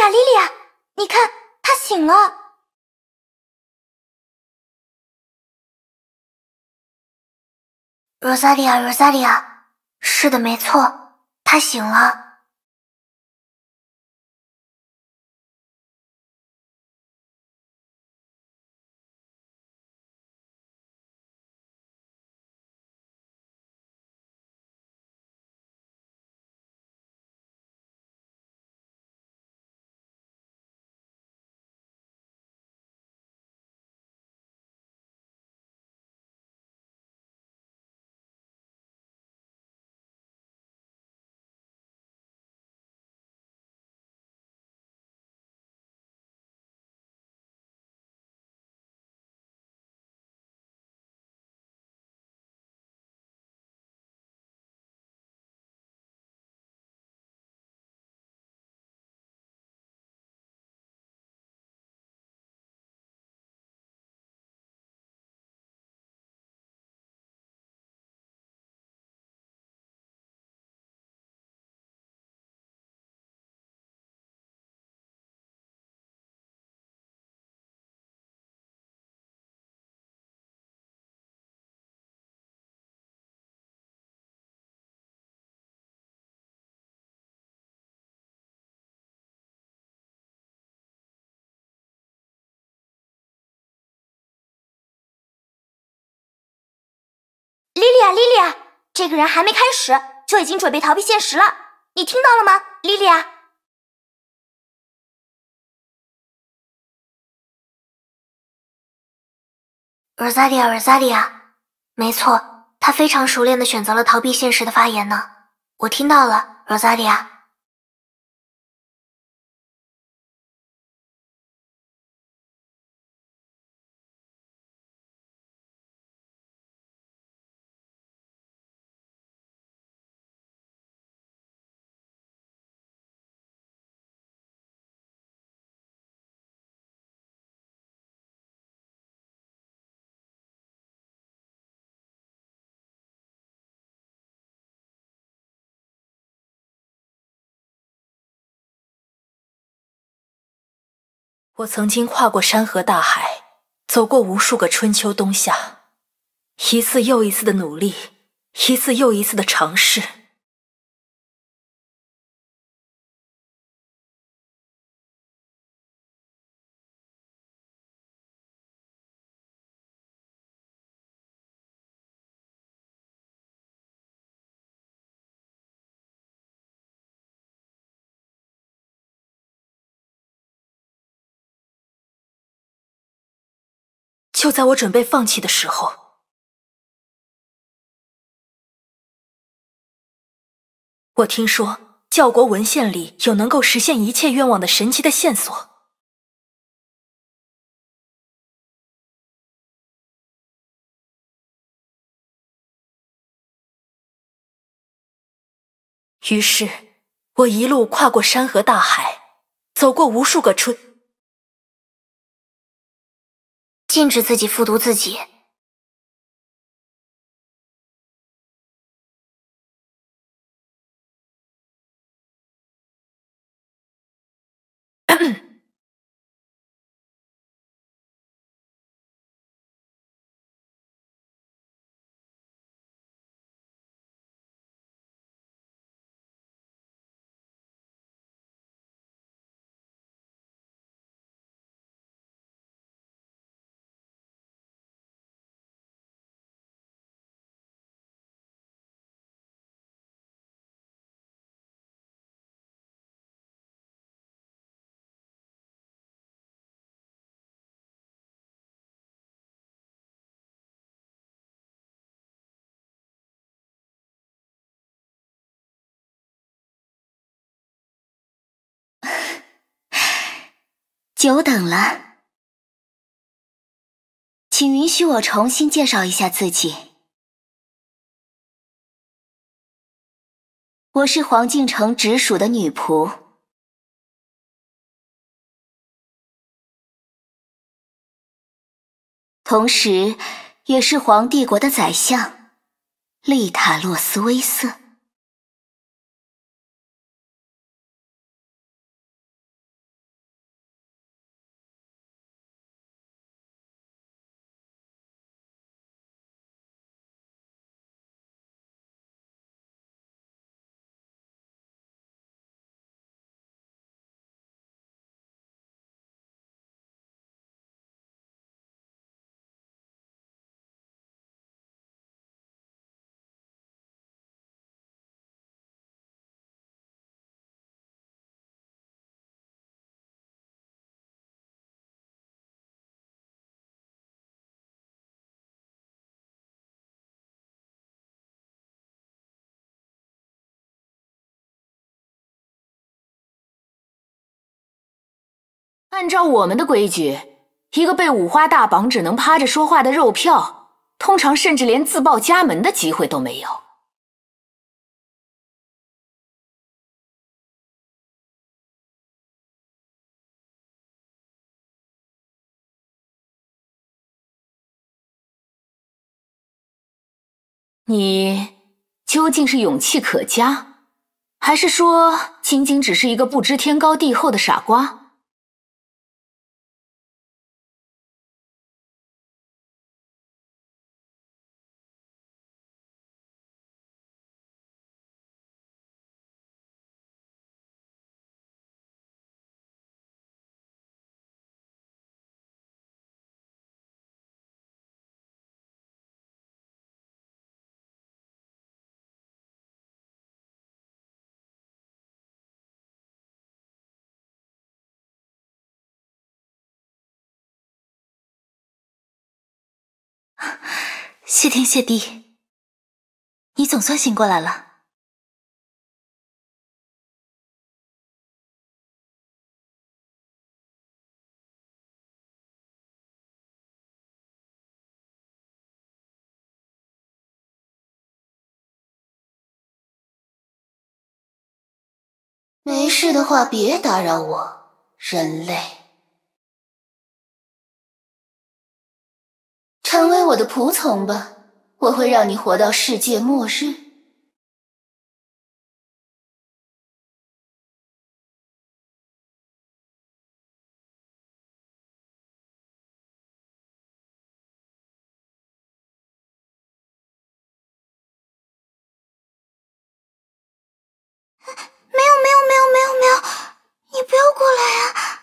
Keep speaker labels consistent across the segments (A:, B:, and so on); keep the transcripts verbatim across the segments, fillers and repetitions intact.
A: 亚，莉莉亚，你看，他醒了。罗萨莉亚，罗萨莉亚，是的，没错，他醒了。莉莉亚，莉莉亚，这个人还没开始就已经准备逃避现实了，你听到了吗，莉莉亚？罗萨莉亚，罗萨莉亚，没错，他非常熟练地选择了逃避现实的发言呢。我听到了，罗萨莉亚。
B: 我曾经跨过山河大海，走过无数个春秋冬夏，一次又一次的努力，一次又一次的尝试。就在我准备放弃的时候，我听说教国文献里有能够实现一切愿望的神奇的线索。于是，我一路跨过山河大海，走过无数个春。
A: 禁止自己复读自己。久等了，请允许我重新介绍一下自己。我是黄敬城直属的女仆，同时也是皇帝国的宰相丽塔洛斯威瑟。
B: 按照我们的规矩，一个被五花大绑只能趴着说话的肉票，通常甚至连自报家门的机会都没有。你究竟是勇气可嘉，还是说仅仅只是一个不知天高地厚的傻瓜？
C: 谢天谢地，你总算醒过来了。
D: 没事的话别打扰我，人类。成为我的仆从吧，我会让你活到世界末日。
A: 没有没有没有没有没有，你不要过来啊！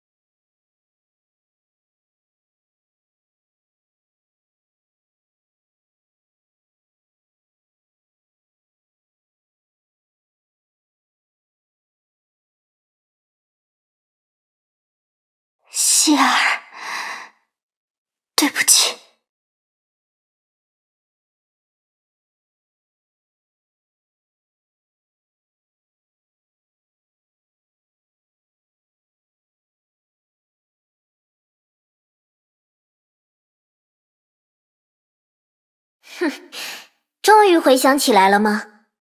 A: 希儿，对不起。哼，终于回想起来了吗？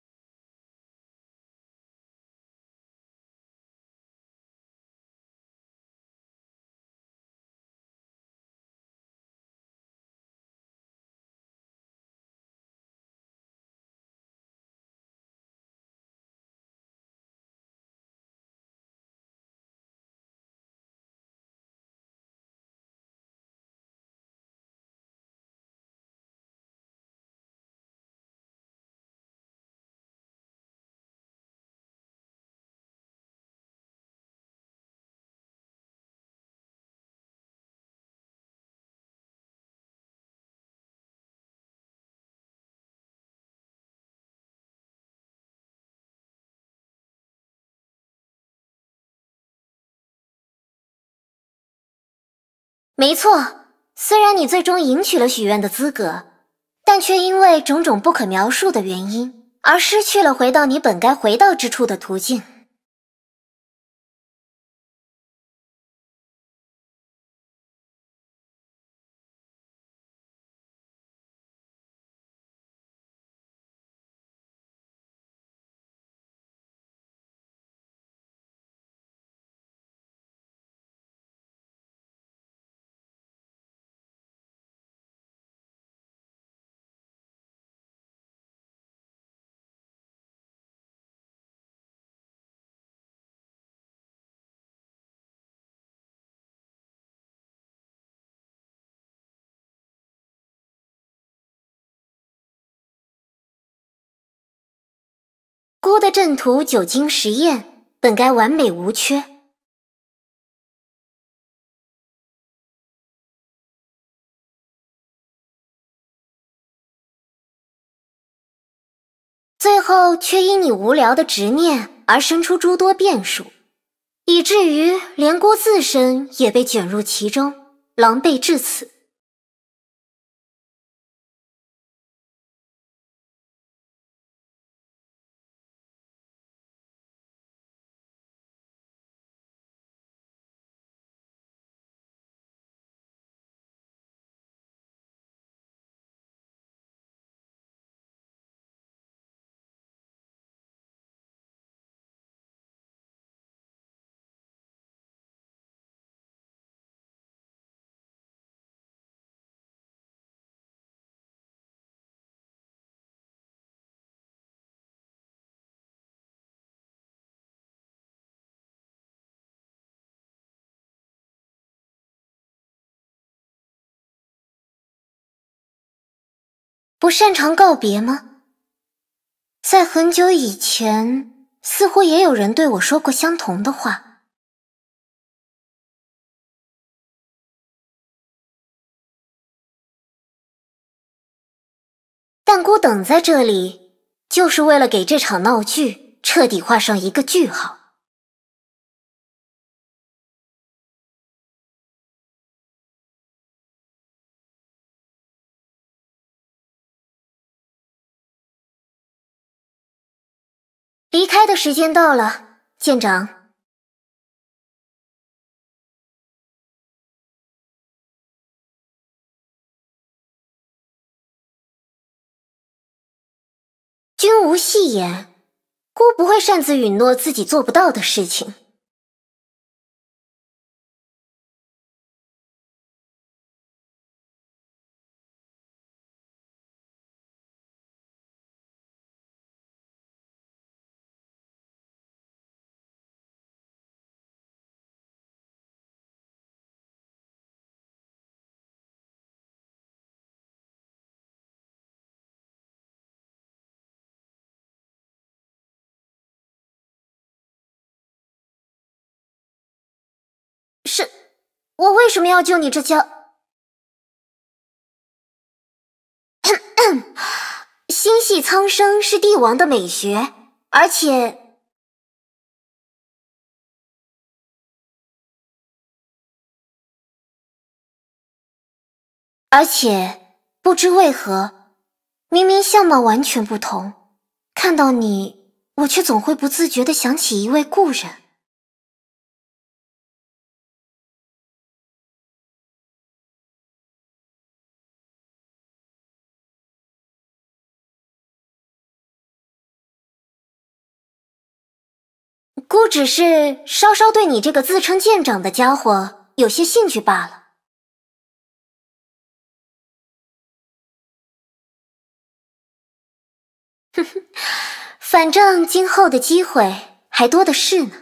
A: 没错，虽然你最终赢取了许愿的资格，但却因为种种不可描述的原因，而失去了回到你本该回到之处的途径。孤的阵图久经实验，本该完美无缺。最后却因你无聊的执念而生出诸多变数，以至于连孤自身也被卷入其中，狼狈至此。 不擅长告别吗？在很久以前，似乎也有人对我说过相同的话。但姑等在这里，就是为了给这场闹剧彻底画上一个句号。离开的时间到了，舰长。君无戏言，姑不会擅自允诺自己做不到的事情。是，我为什么要救你这家？心系苍生是帝王的美学，而且而且不知为何，明明相貌完全不同，看到你，我却总会不自觉地想起一位故人。姑只是稍稍对你这个自称舰长的家伙有些兴趣罢了。哼哼，反正今后的机会还多的是呢。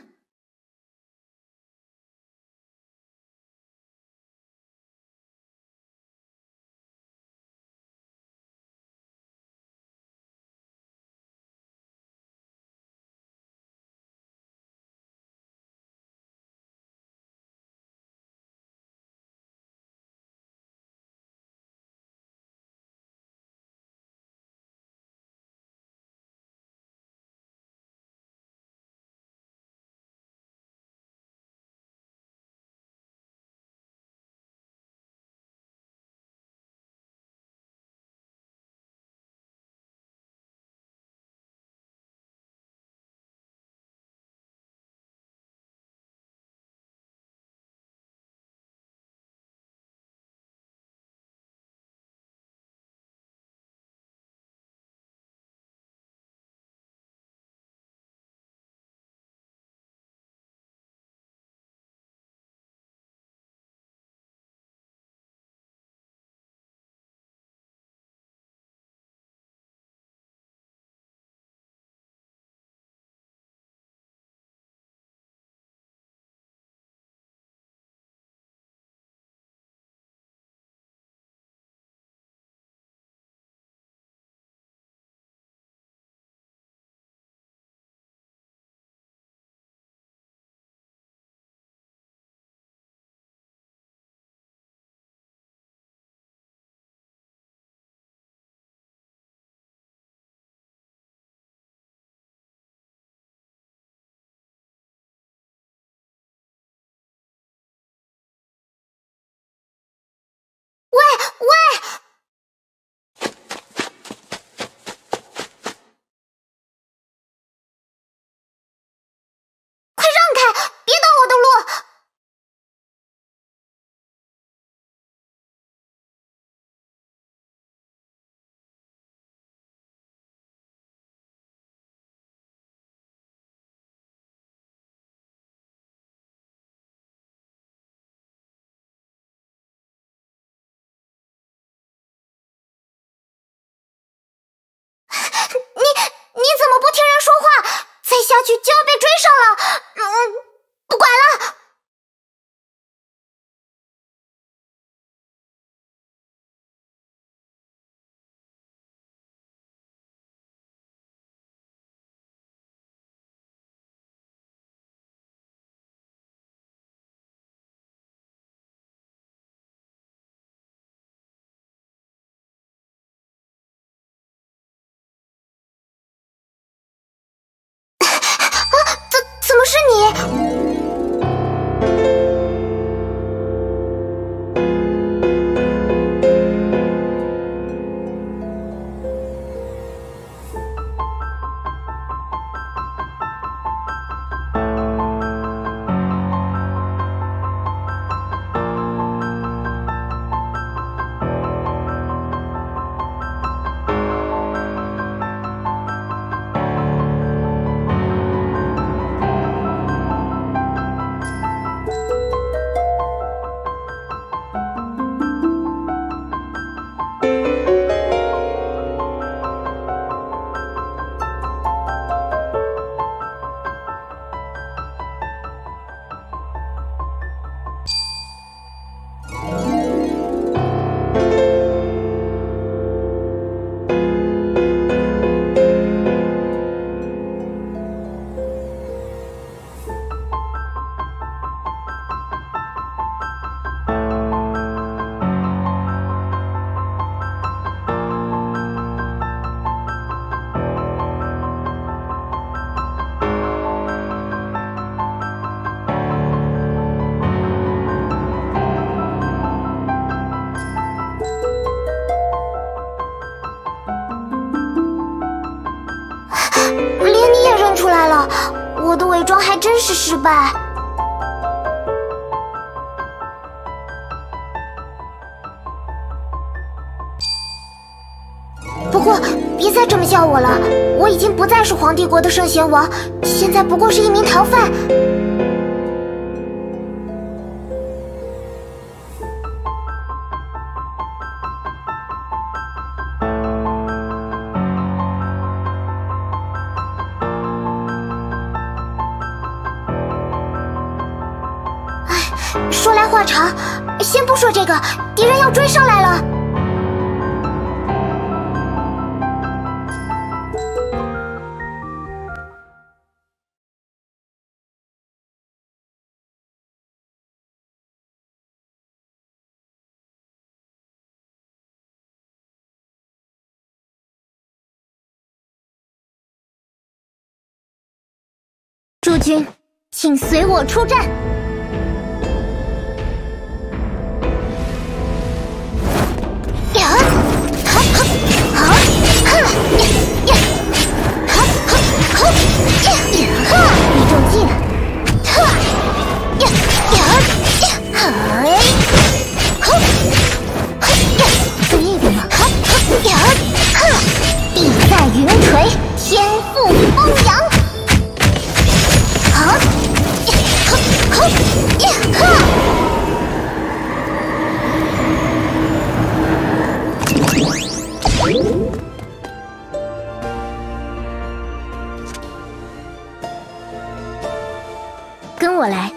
A: 你怎么不听人说话？再下去就要被追上了。嗯，不管了。 我的伪装还真是失败。不过，别再这么叫我了，我已经不再是皇帝国的圣贤王，现在不过是一名逃犯。说来话长，先不说这个，敌人要追上来了。诸君，请随我出战。一中计，注意点嘛！地在云锤，天赋风扬。啊！跟我来。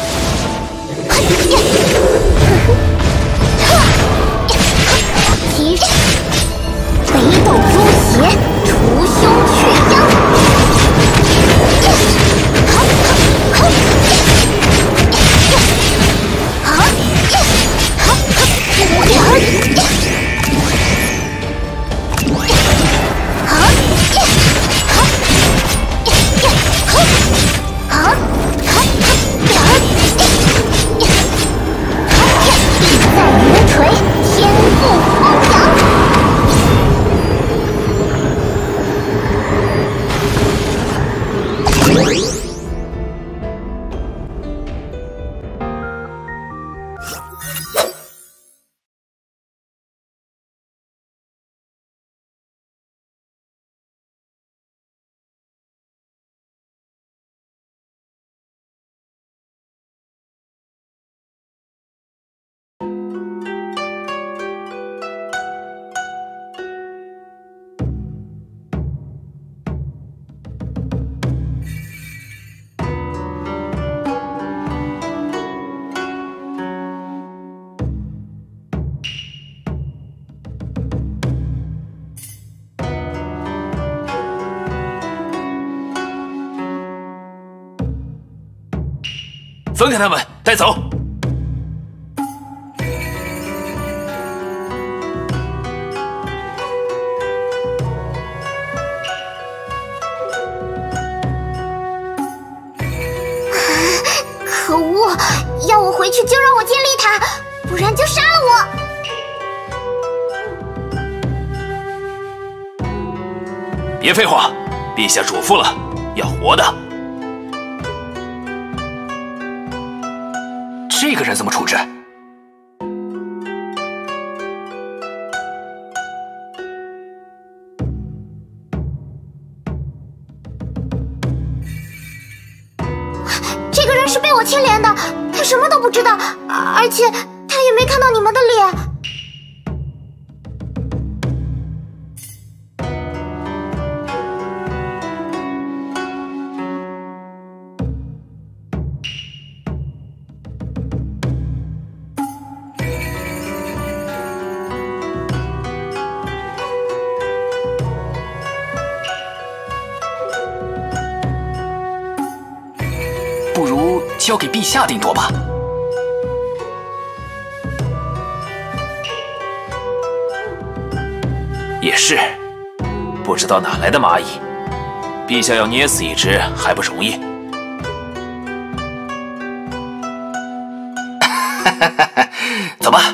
A: 提北斗中邪，除凶去殃。
E: 分开他们，带走。
A: 唉， 回去就让我建立它，不然就杀了
E: 我！别废话，陛下嘱咐了，要活的。这个人怎么处置？
A: 这个人是被我牵连的，他什么都不知道，而且他也没看到你们的脸。
E: 不如交给陛下定夺吧。也是，不知道哪来的蚂蚁，陛下要捏死一只还不容易。走吧。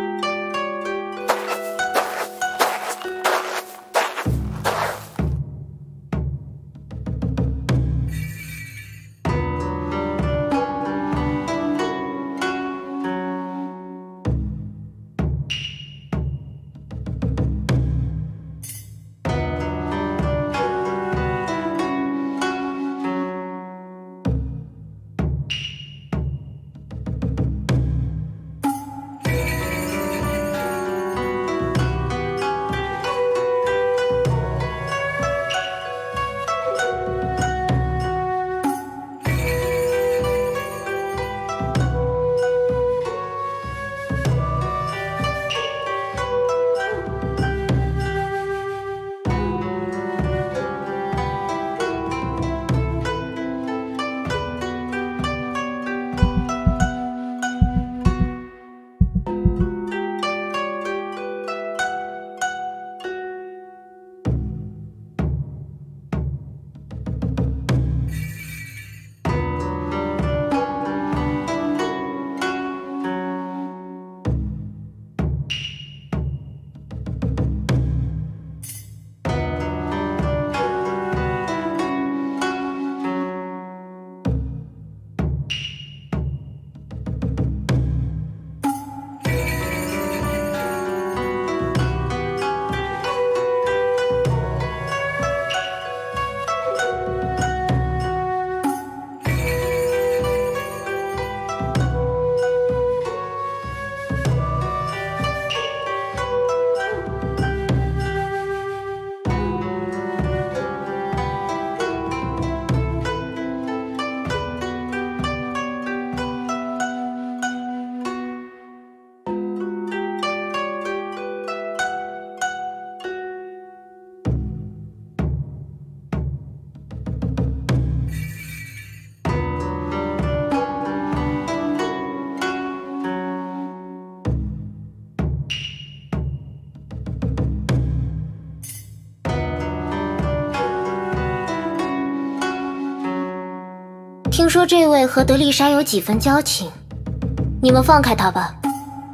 A: 听说这位和德丽莎有几分交情，你们放开她吧。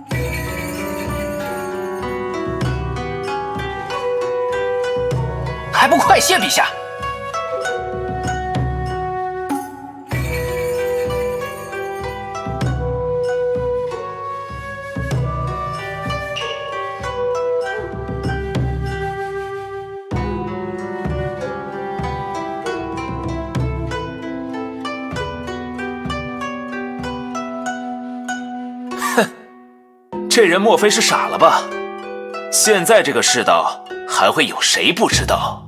E: 还不快谢陛下！这人莫非是傻了吧？现在这个世道，还会有谁不知道？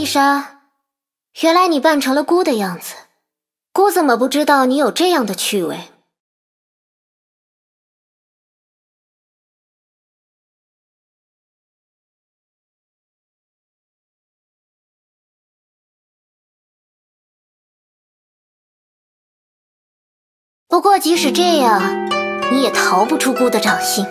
A: 莎，原来你扮成了姑的样子，姑怎么不知道你有这样的趣味？不过即使这样，你也逃不出姑的掌心。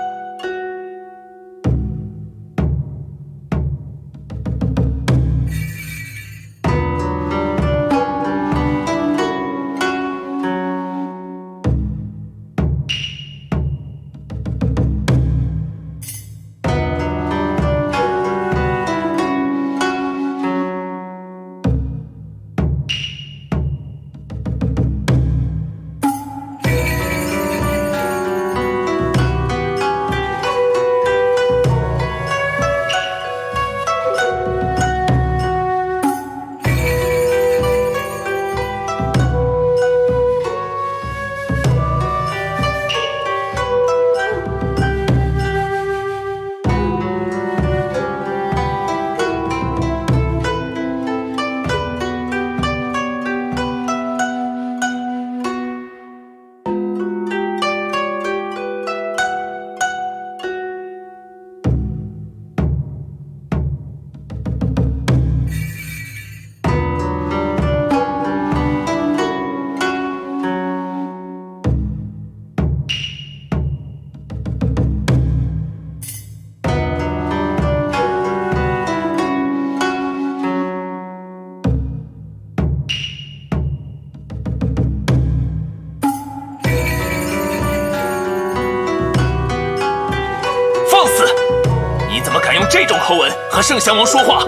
E: 这种口吻和圣降王说话，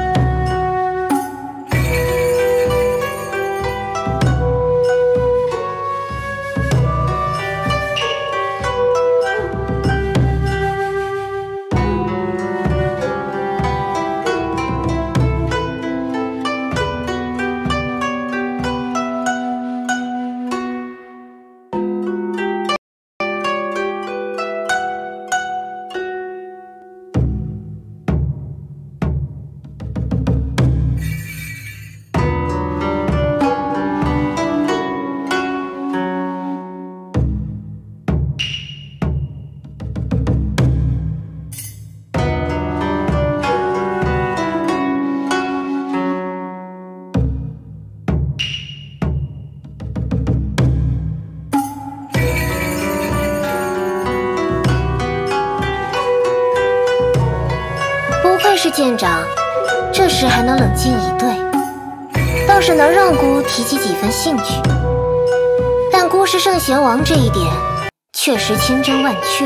A: 是舰长，这时还能冷静以对，倒是能让姑提起几分兴趣。但姑是圣贤王这一点，确实千真万确。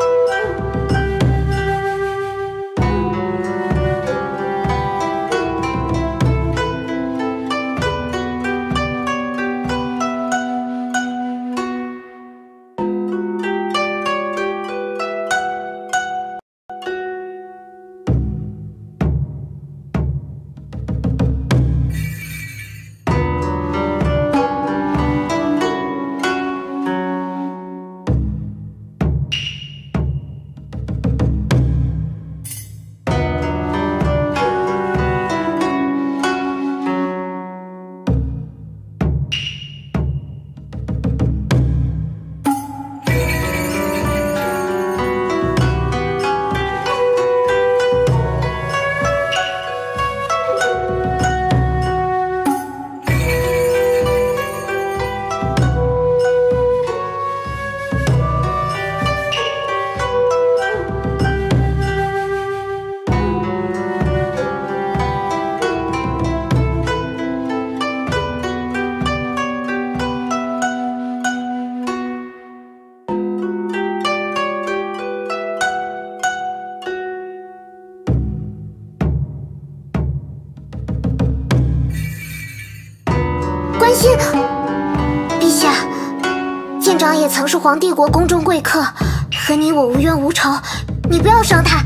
A: 关心，陛下，舰长也曾是皇帝国宫中贵客，和你我无冤无仇，你不要伤他。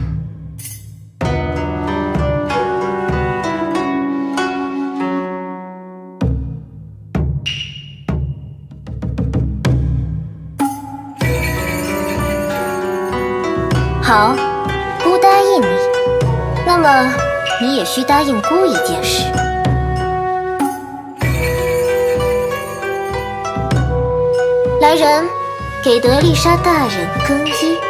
A: 好，姑答应你。那么， 你也需答应姑一件事。来人，给德丽莎大人更衣。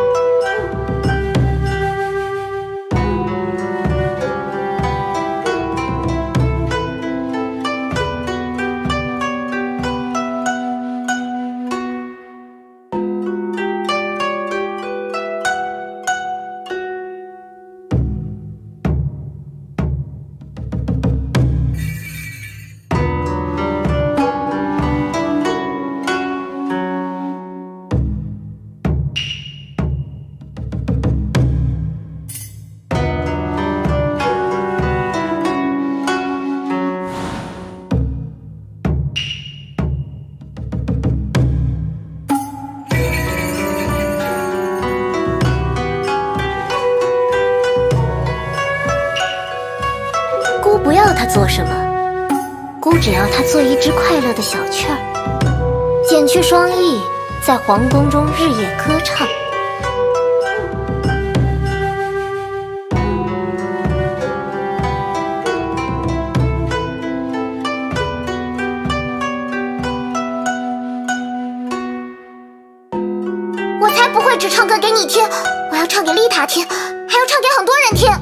A: 不要他做什么，姑只要他做一只快乐的小雀儿，剪去双翼，在皇宫中日夜歌唱。
D: 我才不会只唱歌给你听，我要唱给丽塔听，还要唱给很多人听。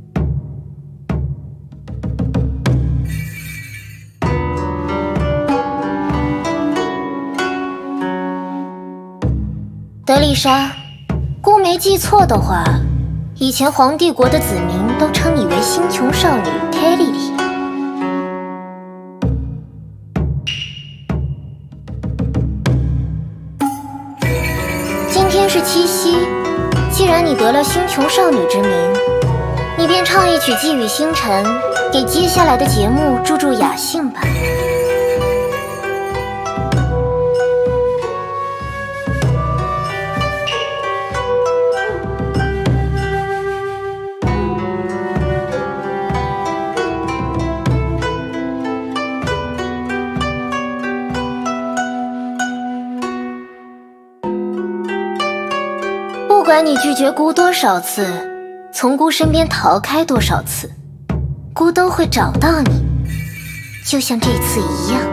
A: 德丽莎，姑没记错的话，以前皇帝国的子民都称你为星穹少女泰莉莉。今天是七夕，既然你得了星穹少女之名，你便唱一曲《寄予星辰》，给接下来的节目助助雅兴吧。不管你拒绝姑多少次，从姑身边逃开多少次，姑都会找到你，就像这次一样。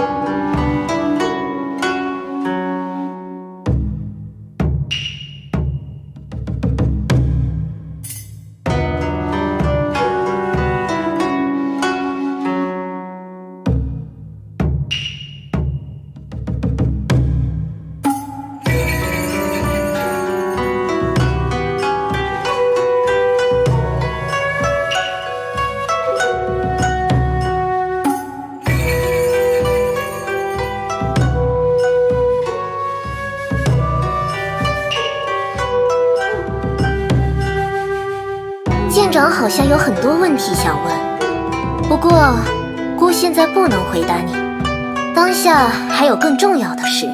A: 舰长好像有很多问题想问，不过姑现在不能回答你，当下还有更重要的事。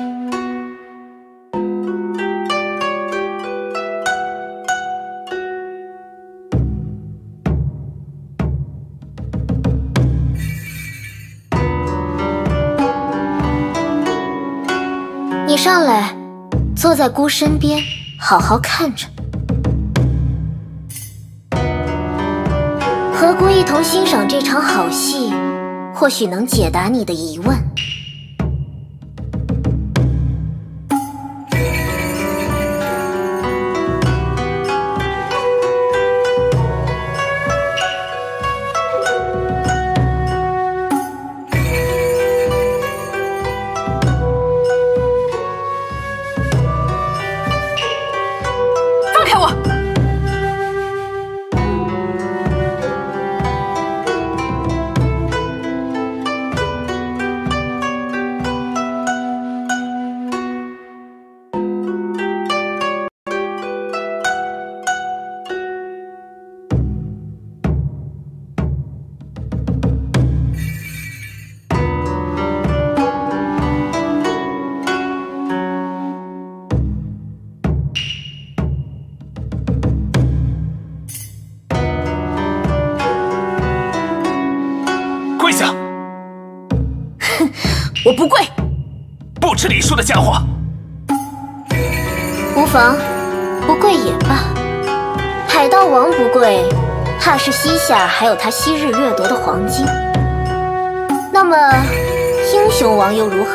A: 你上来，坐在姑身边，好好看着。和姑一同欣赏这场好戏，或许能解答你的疑问。
B: 放开我！
E: 跪下！
B: 哼，我不跪！
E: 不知礼数的家伙！
A: 无妨，不跪也罢。海盗王不跪， 怕是膝下还有他昔日掠夺的黄金。那么，英雄王又如何？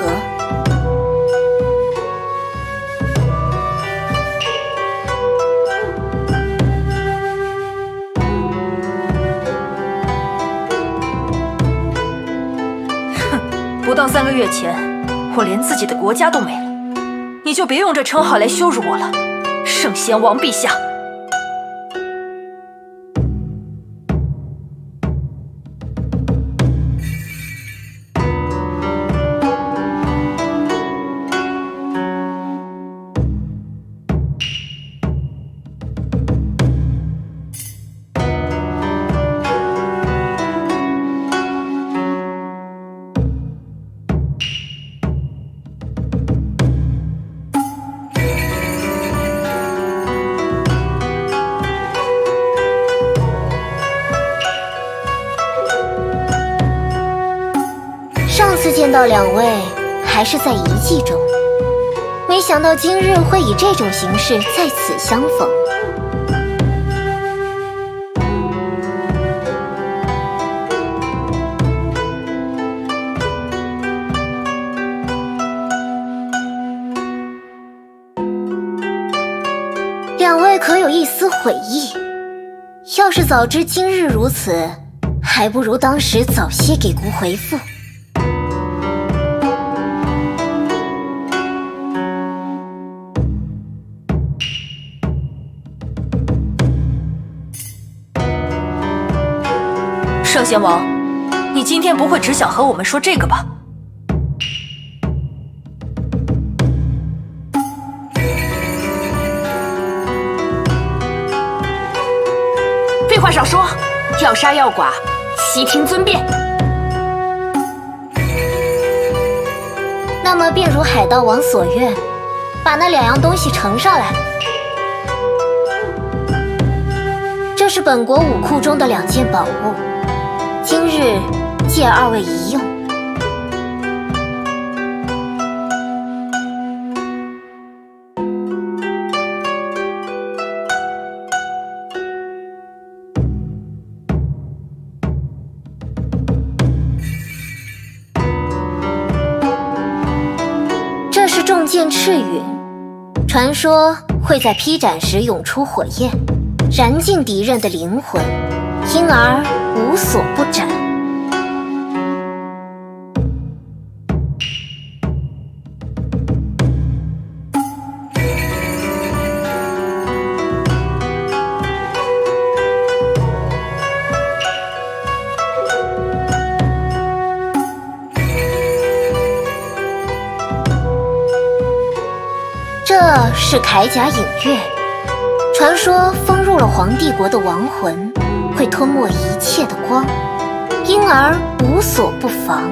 B: 哼，不到三个月前，我连自己的国家都没了，你就别用这称号来羞辱我了，圣贤王陛下。
A: 上次见到两位还是在遗迹中，没想到今日会以这种形式在此相逢。两位可有一丝悔意？要是早知今日如此，还不如当时早些给姑回复。
B: 圣贤王，你今天不会只想和我们说这个吧？
C: 废话少说，要杀要剐，悉听尊便。
A: 那么便如海盗王所愿，把那两样东西呈上来。 这是本国武库中的两件宝物，今日借二位一用。这是重剑赤陨，传说会在劈斩时涌出火焰。 燃尽敌人的灵魂，因而无所不斩。这是铠甲隐月。 传说封入了黄帝国的亡魂，会吞没一切的光，因而无所不防。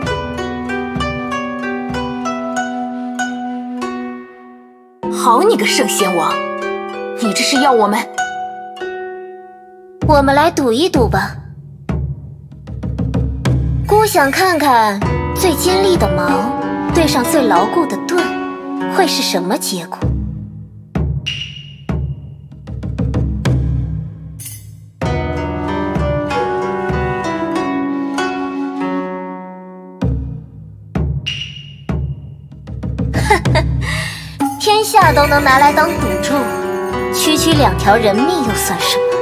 C: 好你个圣贤王，你这是要我们……
A: 我们来赌一赌吧。姑想看看最尖利的矛对上最牢固的盾，会是什么结果？ 天下都能拿来当赌注，区区两条人命又算什么？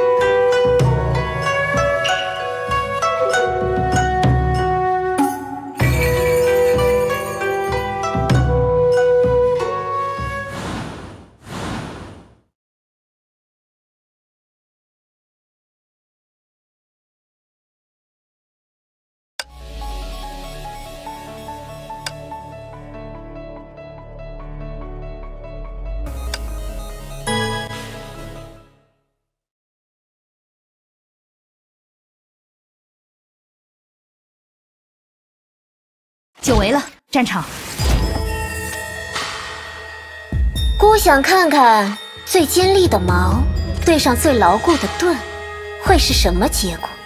C: 久违了，战场。
A: 姑想看看最尖利的矛对上最牢固的盾，会是什么结果？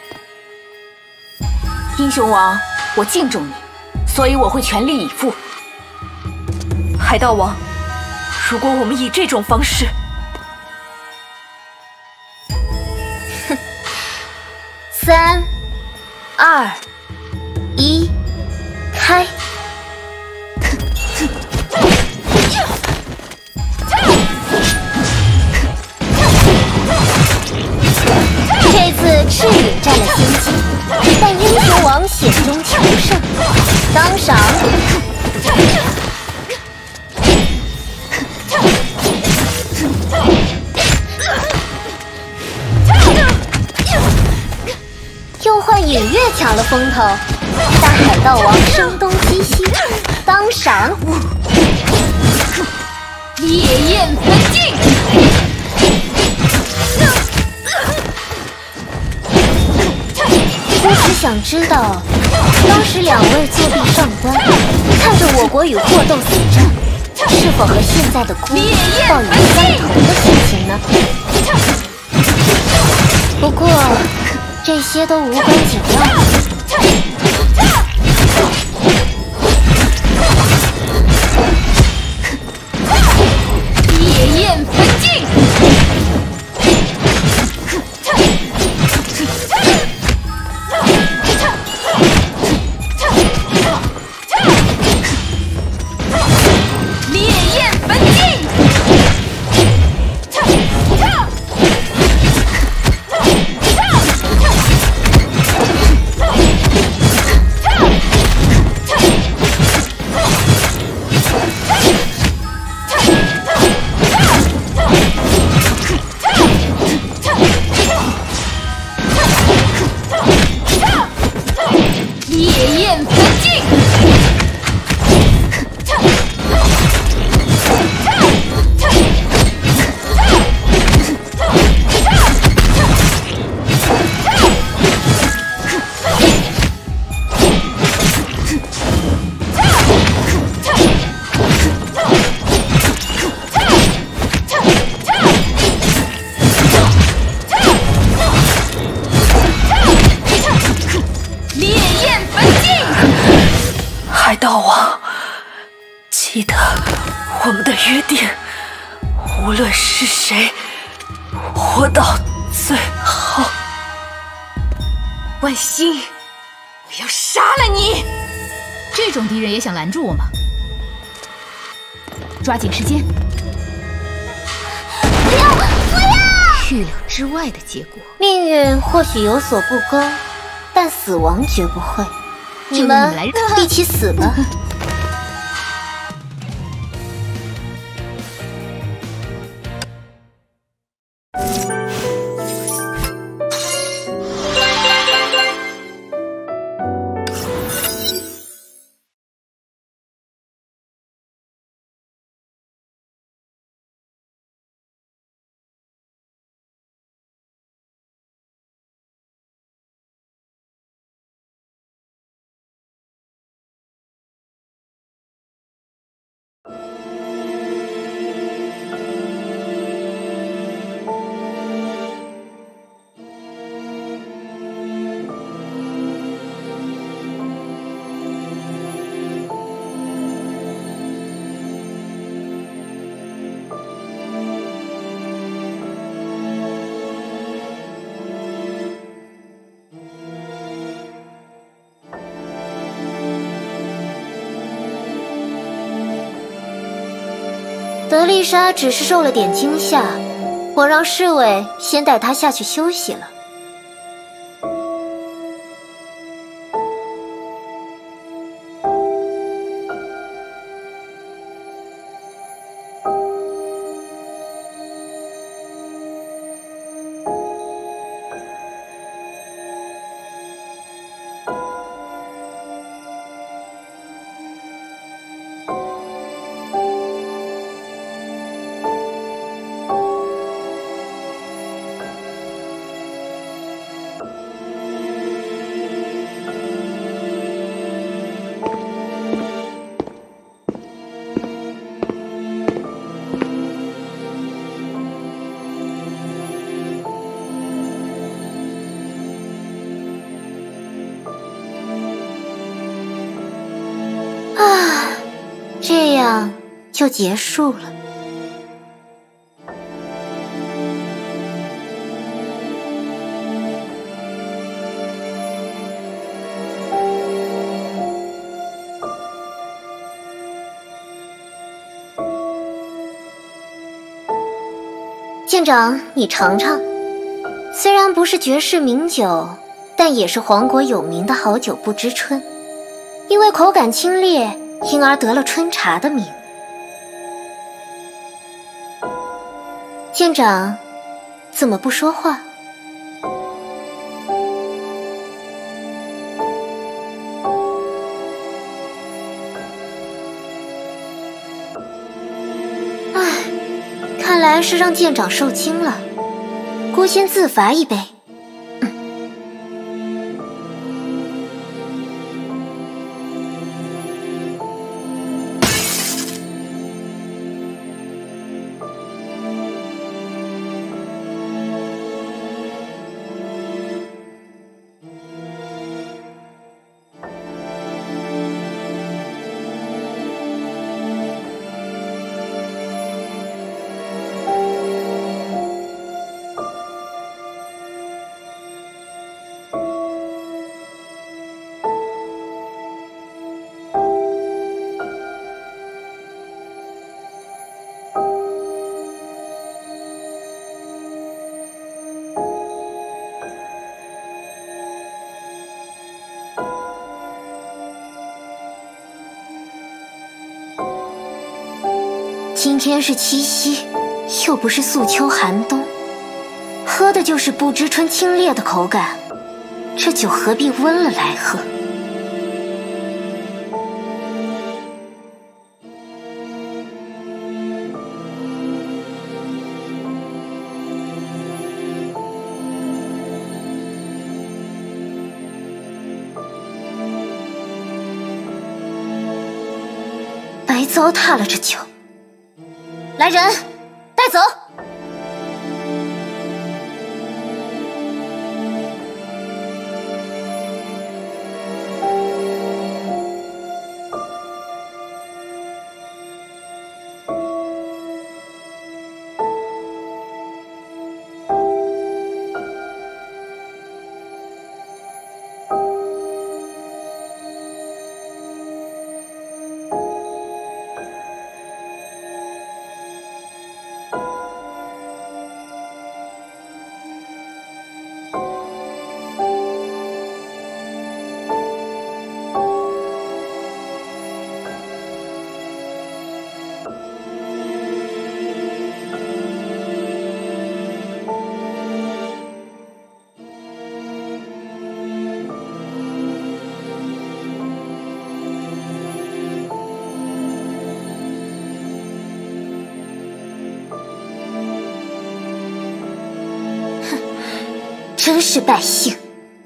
C: 英雄王，我敬重你，所以我会全力以赴。
B: 海盗王，如果我们以这种方式……
A: 三、二、一，开！这次赤羽占了先机，但英雄王险中求胜，当赏。又换影月抢了风头，大海盗王声东击西，当赏。
C: 烈焰焚尽。
A: 我只想知道，当时两位作弊上官，看着我国与霍斗死战，是否和现在的孤抱有相同的心情呢？不过这些都无关紧要。
C: 烈焰焚尽。
B: 海盗王，记得我们的约定，无论是谁，活到最后。
C: 万星，我要杀了你！
F: 这种敌人也想拦住我吗？抓紧时间。
A: 不要！不要！
F: 预料之外的结果。
A: 命运或许有所不公，但死亡绝不会。你们一起死吧！德丽莎只是受了点惊吓，我让侍卫先带她下去休息了。啊，这样就结束了。 舰长，你尝尝，虽然不是绝世名酒，但也是黄国有名的好酒不知春，因为口感清冽，因而得了春茶的名。舰长，怎么不说话？唉，看来是让舰长受惊了，姑先自罚一杯。今天是七夕，又不是素秋寒冬，喝的就是不知春清冽的口感，这酒何必温了来喝？白糟蹋了这酒。来人，带走！真是败兴！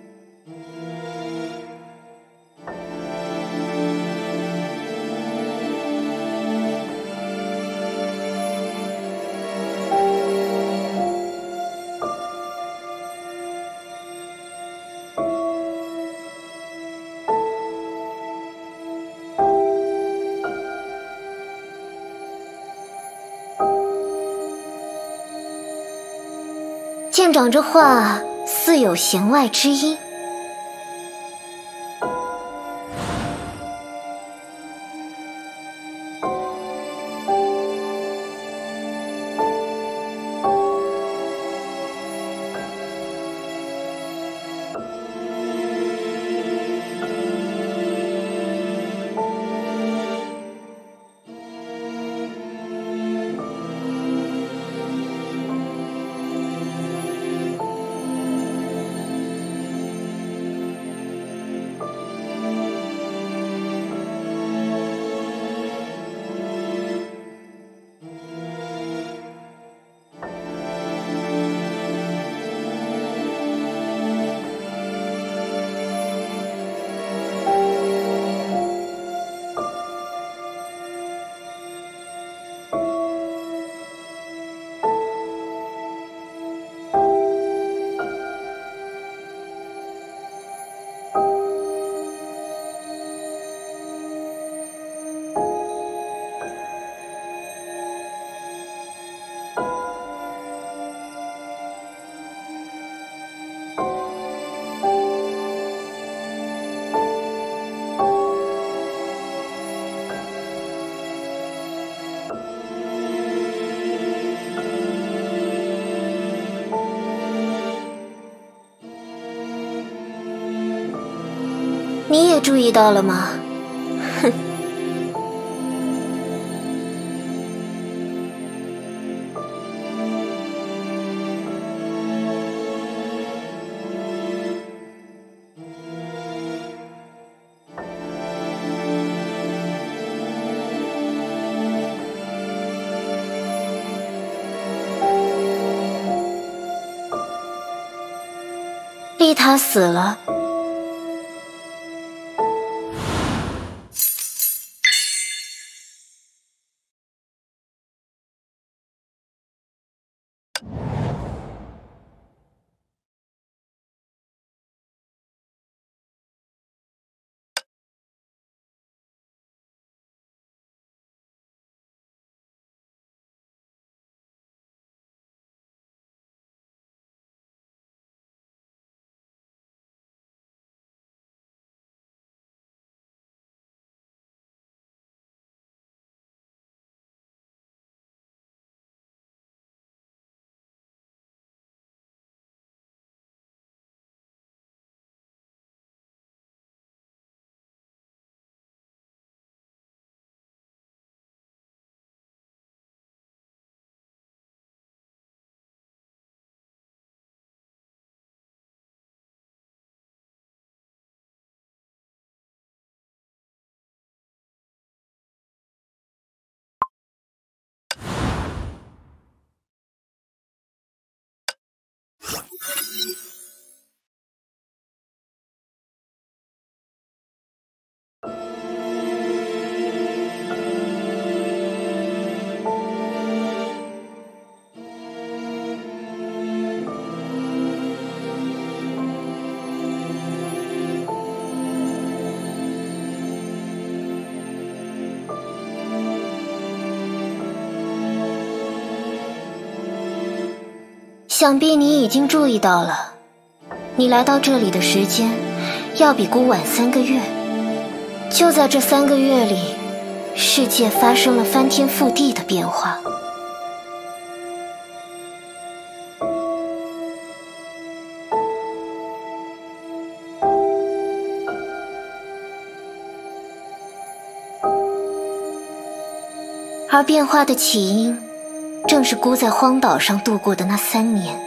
A: 舰长这话似有弦外之音。 也注意到了吗？哼。丽塔死了。想必你已经注意到了，你来到这里的时间要比孤晚三个月。就在这三个月里，世界发生了翻天覆地的变化。而变化的起因，正是孤在荒岛上度过的那三年。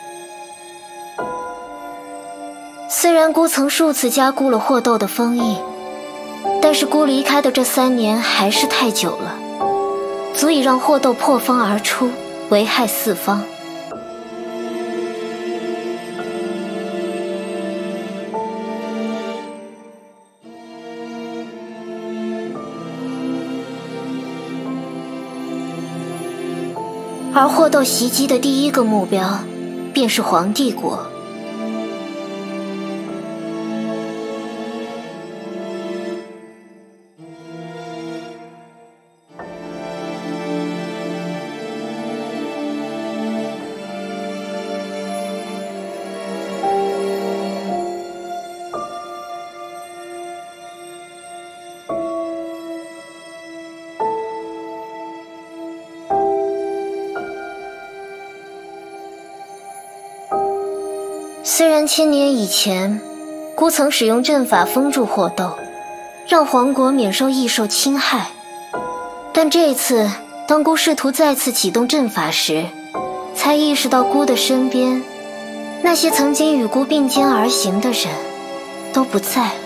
A: 虽然孤曾数次加固了霍斗的封印，但是孤离开的这三年还是太久了，足以让霍斗破风而出，危害四方。而霍斗袭击的第一个目标，便是皇帝国。虽然千年以前，孤曾使用阵法封住霍斗，让皇国免受异兽侵害，但这次当孤试图再次启动阵法时，才意识到孤的身边，那些曾经与孤并肩而行的人，都不在了。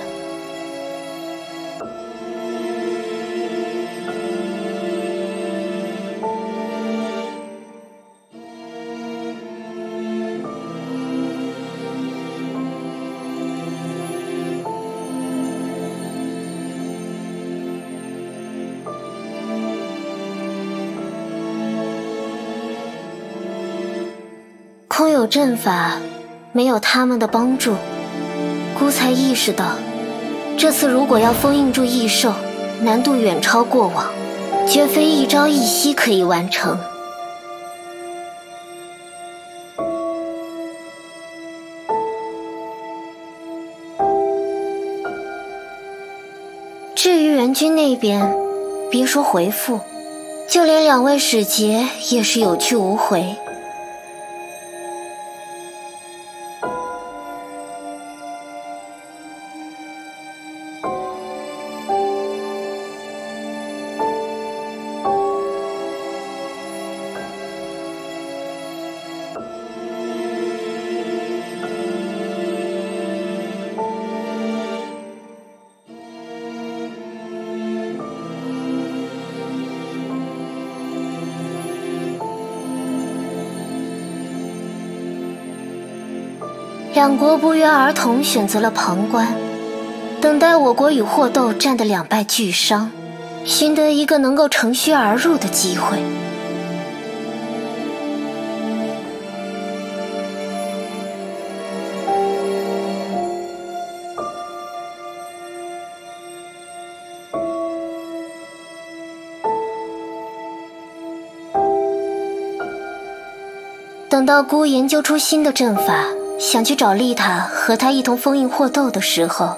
A: 空有阵法，没有他们的帮助，孤才意识到，这次如果要封印住异兽，难度远超过往，绝非一朝一夕可以完成。至于援军那边，别说回复，就连两位使节也是有去无回。 两国不约而同选择了旁观，等待我国与霍斗战得两败俱伤，寻得一个能够乘虚而入的机会。等到姑研究出新的阵法，想去找丽塔和她一同封印霍斗的时候，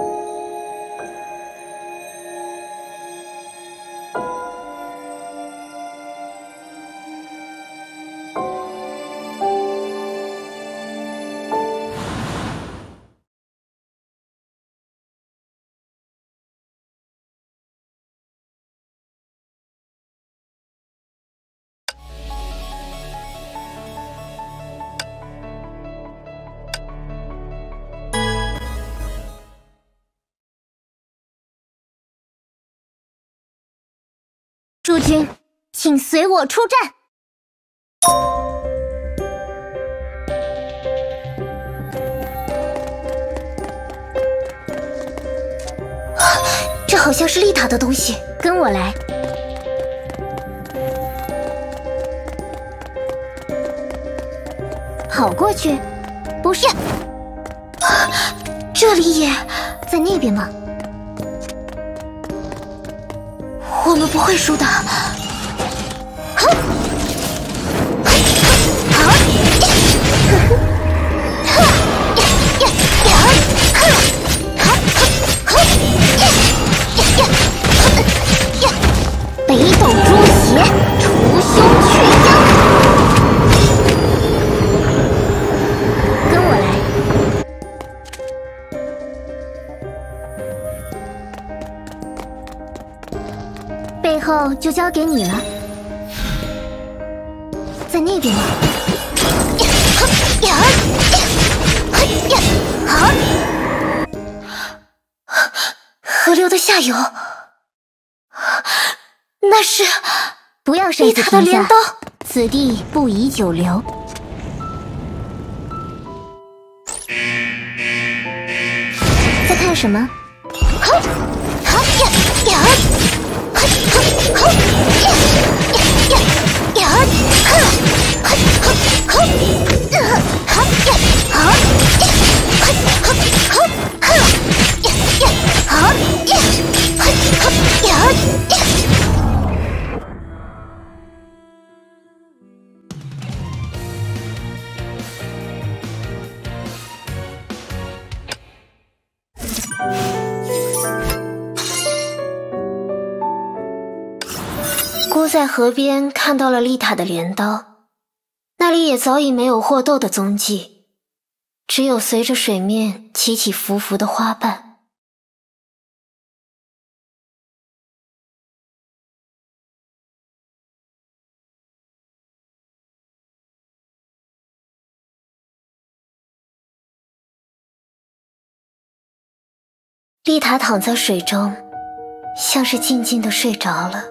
A: 诸君，请随我出战。这好像是丽塔的东西，跟我来。跑过去？不是，这里也在那边吗？我们不会输的。北斗诛邪，除凶去殃。跟我来。背后就交给你了，在那边吗？河流的下游，那是不要擅自停下，此地不宜久留。在看什么？姑在河边看到了丽塔的镰刀，那里也早已没有霍斗的踪迹，只有随着水面起起伏伏的花瓣。丽塔躺在水中，像是静静地睡着了。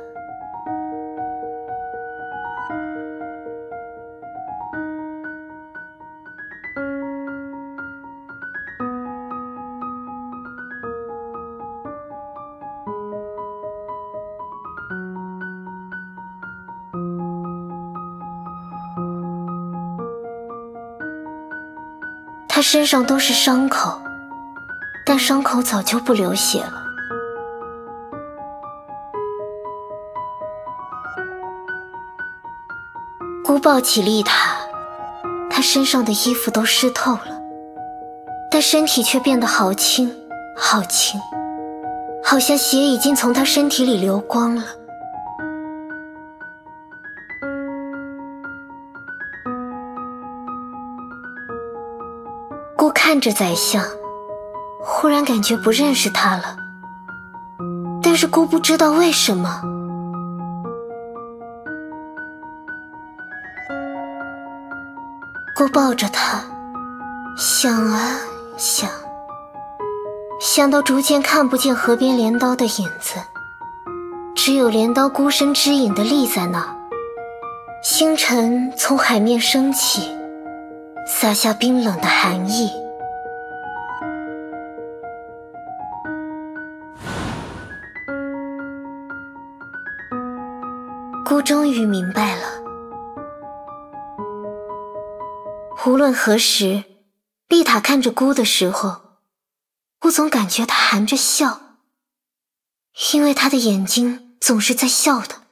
A: 他身上都是伤口，但伤口早就不流血了。姑抱起丽塔，她身上的衣服都湿透了，但身体却变得好轻好轻，好像血已经从她身体里流光了。姑看着宰相，忽然感觉不认识他了，但是姑不知道为什么。姑抱着他，想啊想，想到逐渐看不见河边镰刀的影子，只有镰刀孤身之影的立在那儿。星辰从海面升起， 洒下冰冷的寒意。姑终于明白了，无论何时，丽塔看着姑的时候，我总感觉她含着笑，因为她的眼睛总是在笑的。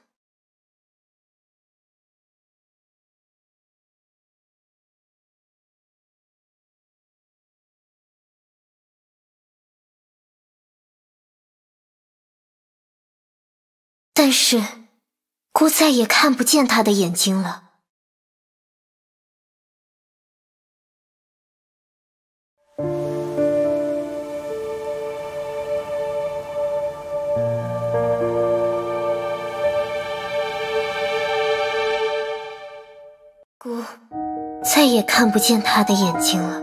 A: 但是，姑再也看不见她的眼睛了。姑再也看不见她的眼睛了。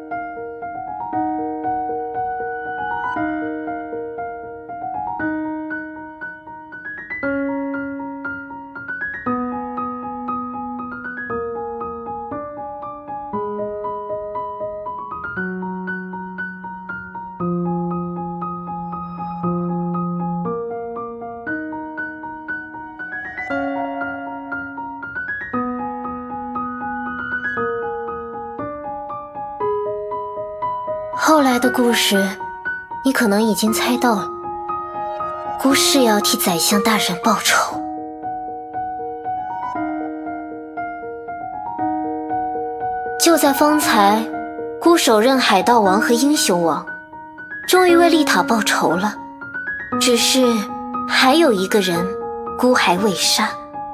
A: 后来的故事，你可能已经猜到了。姑是要替宰相大人报仇。就在方才，姑手刃海盗王和英雄王，终于为丽塔报仇了。只是还有一个人，姑还未杀。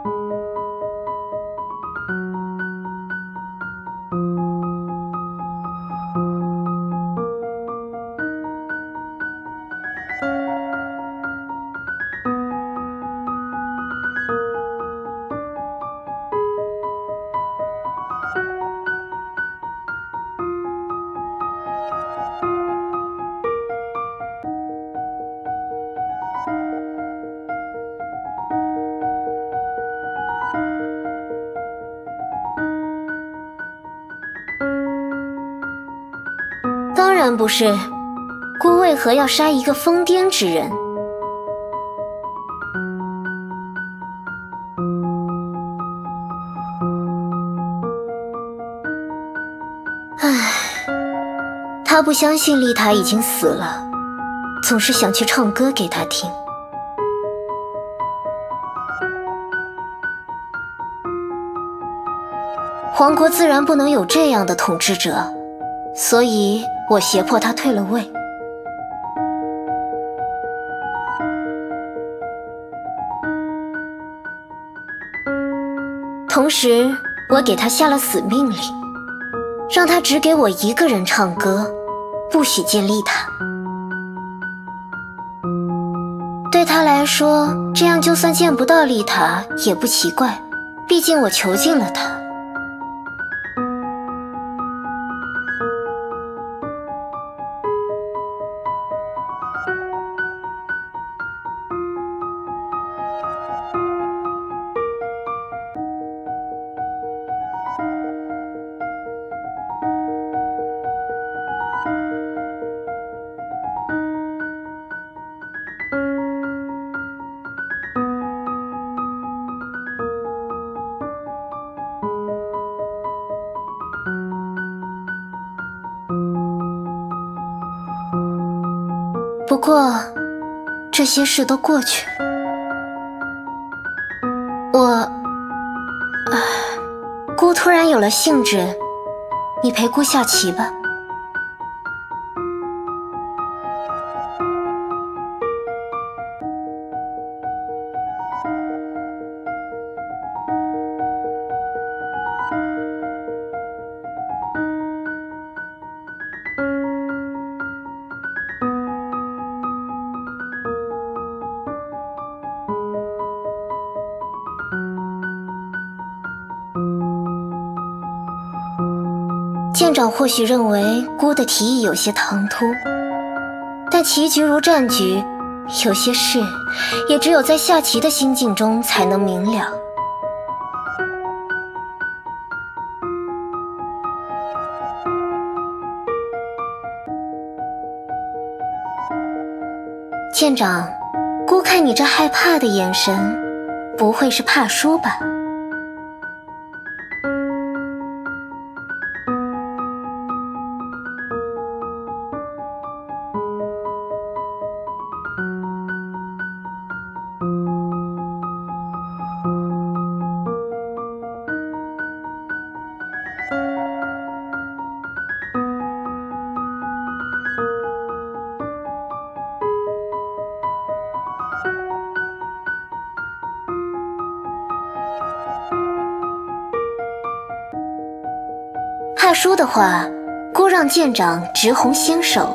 A: 当然不是，姑为何要杀一个疯癫之人？唉，他不相信丽塔已经死了，总是想去唱歌给她听。皇国自然不能有这样的统治者，所以我胁迫他退了位。同时，我给他下了死命令，让他只给我一个人唱歌，不许见丽塔。对他来说，这样就算见不到丽塔也不奇怪，毕竟我囚禁了他。不过，这些事都过去了。我，啊，姑突然有了兴致，你陪姑下棋吧。舰长或许认为姑的提议有些唐突，但棋局如战局，有些事也只有在下棋的心境中才能明了。 舰长，姑看你这害怕的眼神，不会是怕输吧？怕输的话，姑让舰长直红先手。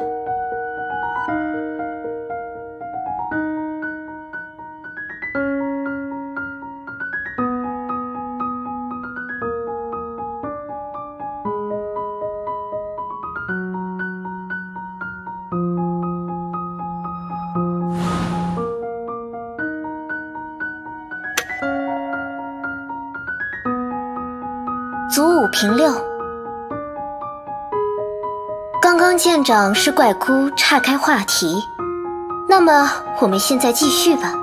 A: 卒五平六。刚刚舰长是怪姑岔开话题，那么我们现在继续吧。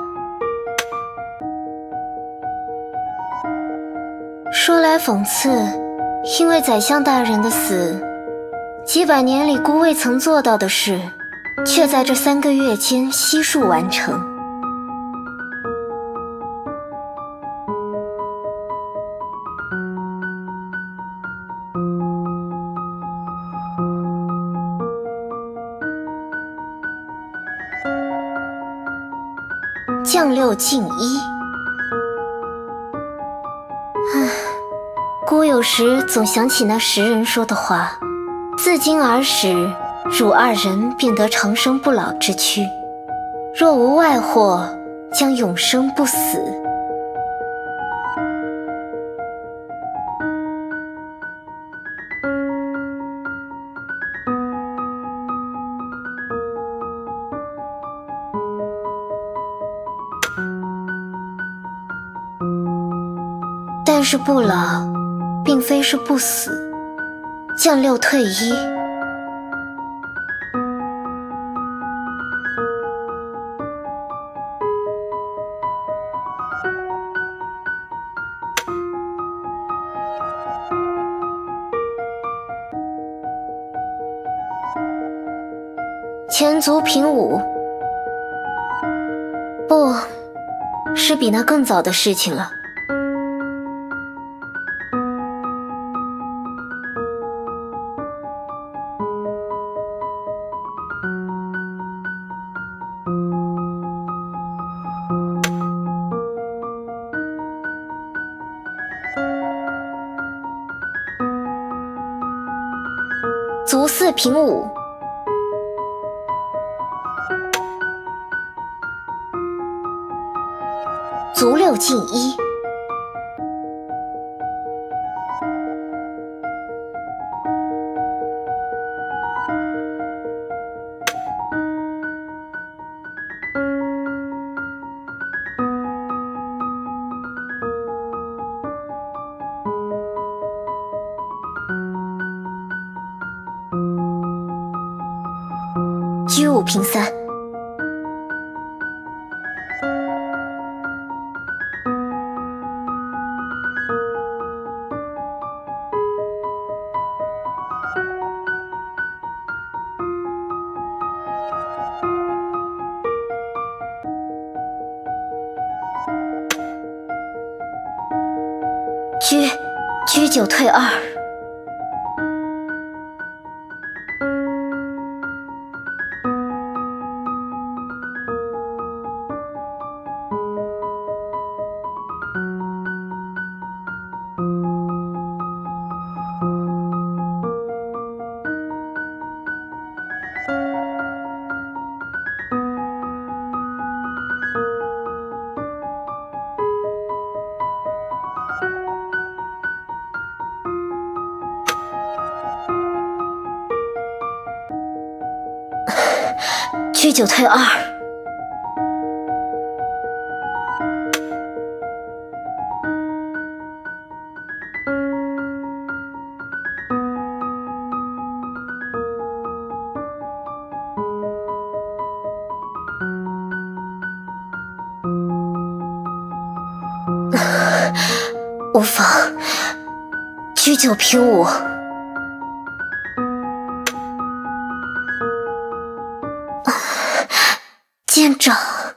A: 说来讽刺，因为宰相大人的死，几百年里姑未曾做到的事，却在这三个月间悉数完成。将六进一。唉，姑有时总想起那时人说的话：自今而始，汝二人便得长生不老之躯，若无外祸，将永生不死。但是不老，并非是不死。将六退一。前卒平五。不，是比那更早的事情了。卒四平五。卒六进一。居五平三。居居九退二。居九退二。 无妨，居酒平五。舰长。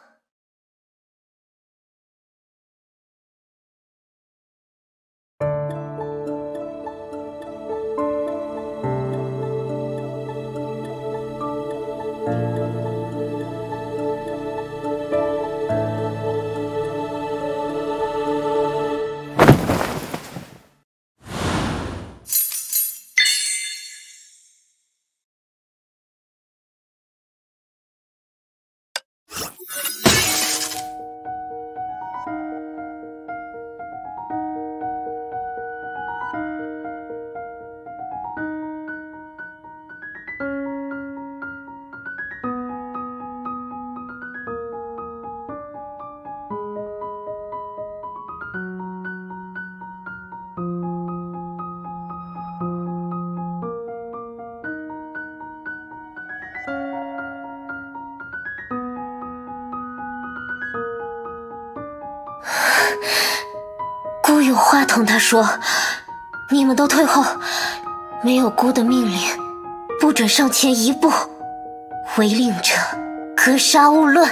A: 姑有话同他说，你们都退后，没有姑的命令，不准上前一步，违令者格杀勿论。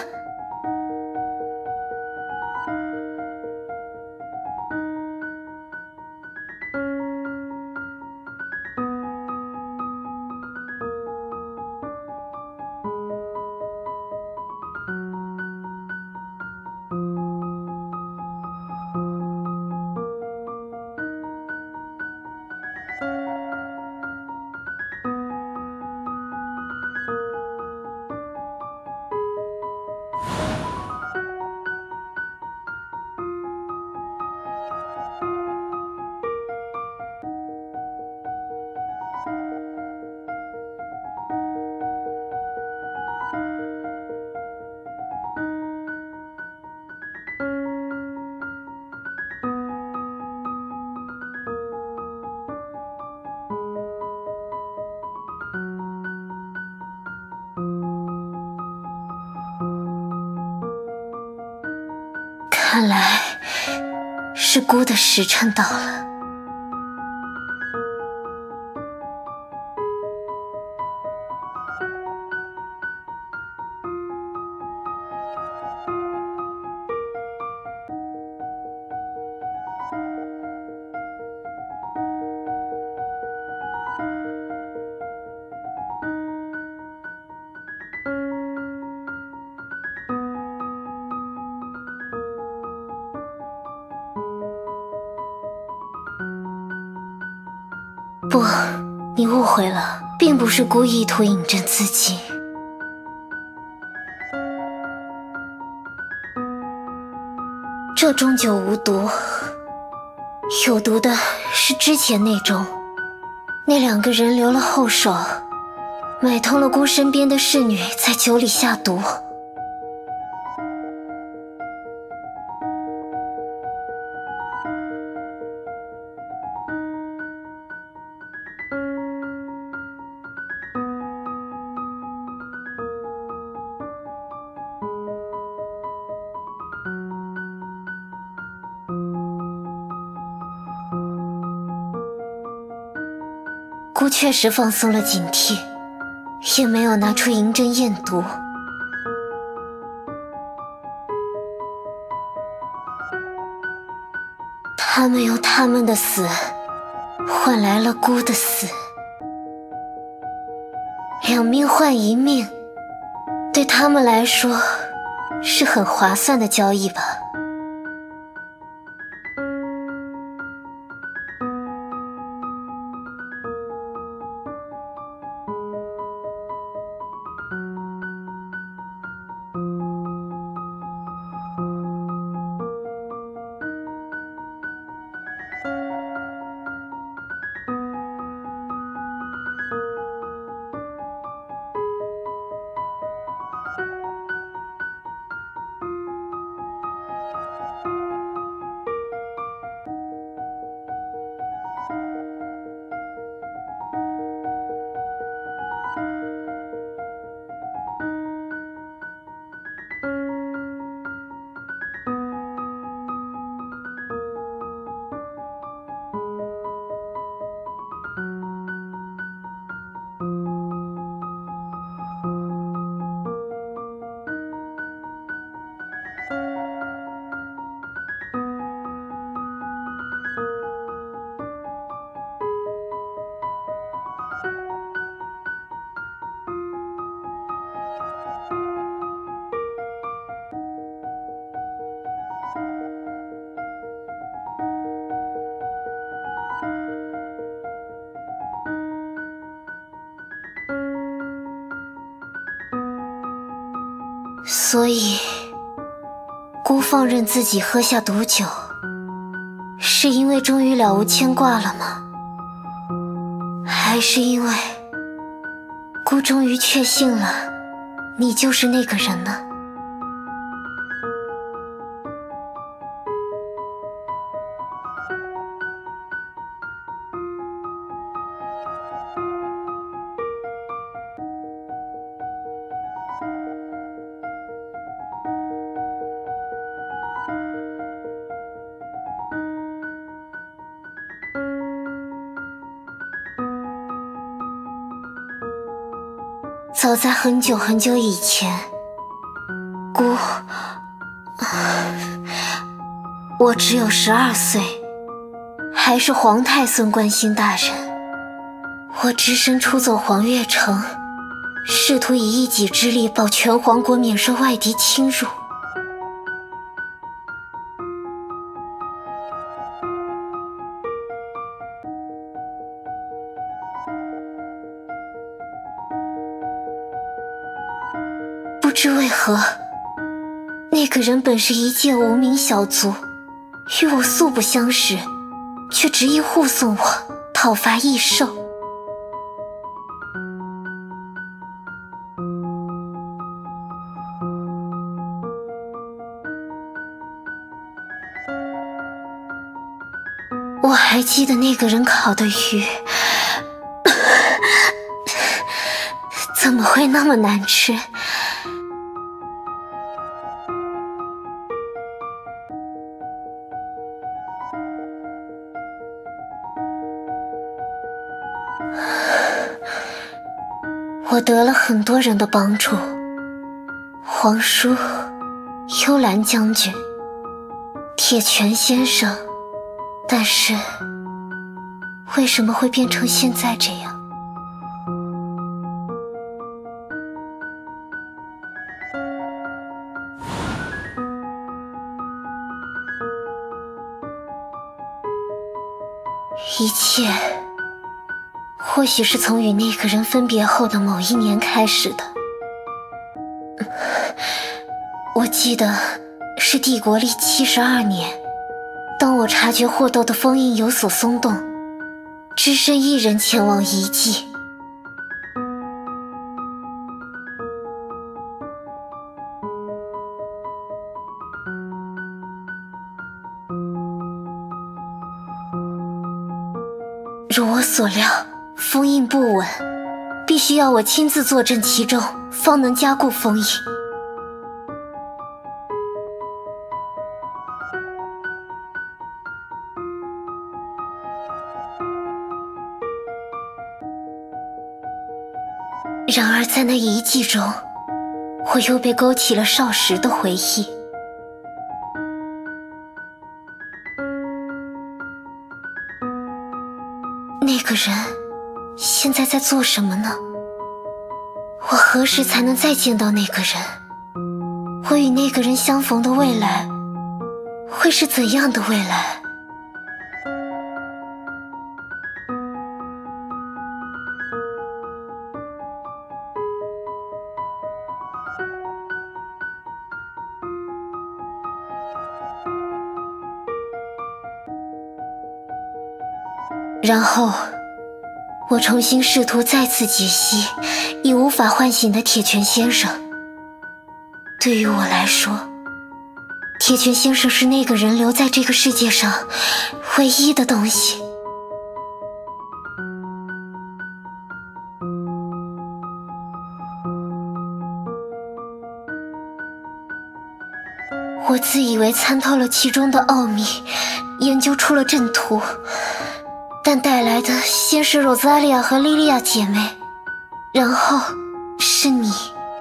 A: 看来是姑的时辰到了。不，你误会了，并不是姑意图引证自己。这种酒无毒，有毒的是之前那种。那两个人留了后手，买通了姑身边的侍女，在酒里下毒。姑确实放松了警惕，也没有拿出银针验毒。他们用他们的死换来了姑的死，两命换一命，对他们来说是很划算的交易吧。 所以，孤放任自己喝下毒酒，是因为终于了无牵挂了吗？还是因为孤终于确信了，你就是那个人呢？早在很久很久以前，孤，我只有十二岁，还是皇太孙关心大人。我只身出走黄月城，试图以一己之力保全皇国免受外敌侵入。不知为何，那个人本是一介无名小卒，与我素不相识，却执意护送我讨伐异兽。我还记得那个人烤的鱼，怎么会那么难吃？我得了很多人的帮助，皇叔、幽兰将军、铁拳先生，但是为什么会变成现在这样？一切或许是从与那个人分别后的某一年开始的。我记得是帝国历七十二年，当我察觉霍斗的封印有所松动，只身一人前往遗迹。如我所料，封印不稳，必须要我亲自坐镇其中，方能加固封印。然而在那遗迹中，我又被勾起了少时的回忆。那个人现在在做什么呢？我何时才能再见到那个人？我与那个人相逢的未来，会是怎样的未来？然后我重新试图再次解析已无法唤醒的铁拳先生。对于我来说，铁拳先生是那个人留在这个世界上唯一的东西。我自以为参透了其中的奥秘，研究出了阵图，但带来的先是罗萨利亚和莉莉亚姐妹，然后是你。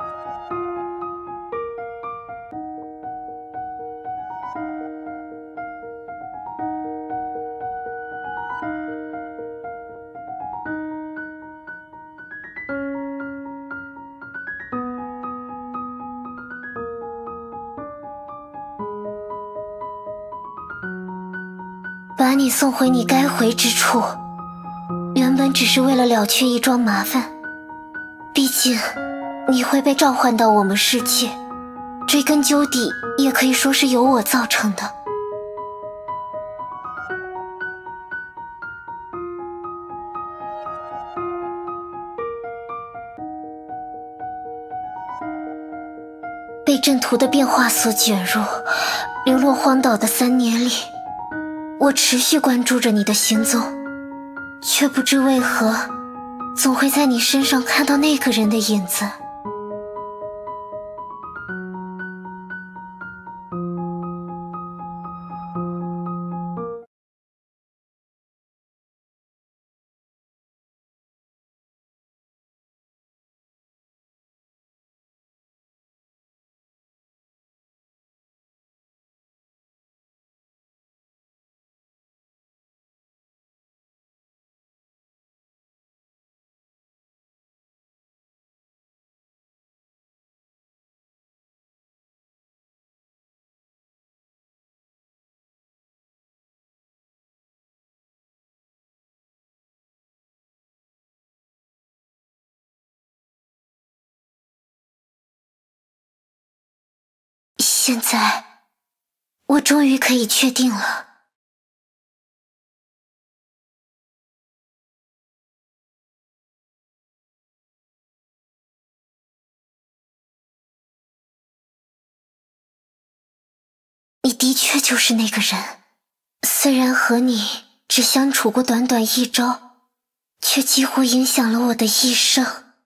A: 把你送回你该回之处，原本只是为了了却一桩麻烦。毕竟，你会被召唤到我们世界， 追根究底，也可以说是由我造成的。被阵图的变化所卷入，流落荒岛的三年里，我持续关注着你的行踪，却不知为何，总会在你身上看到那个人的影子。现在，我终于可以确定了。你的确就是那个人，虽然和你只相处过短短一周，却几乎影响了我的一生。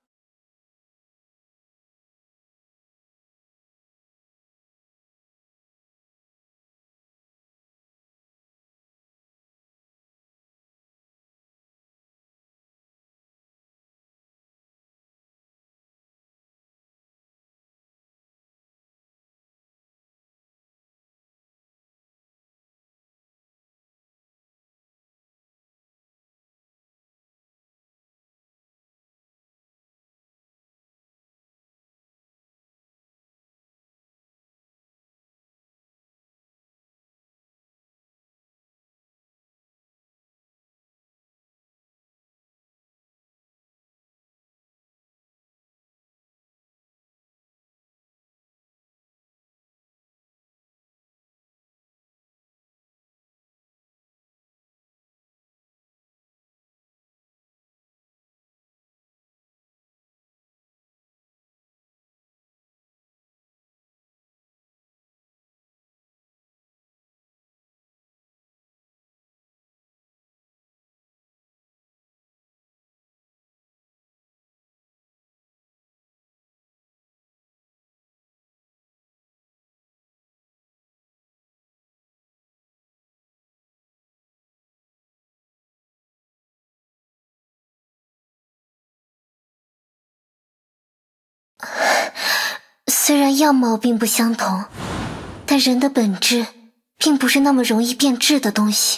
A: 虽然样貌并不相同，但人的本质并不是那么容易变质的东西。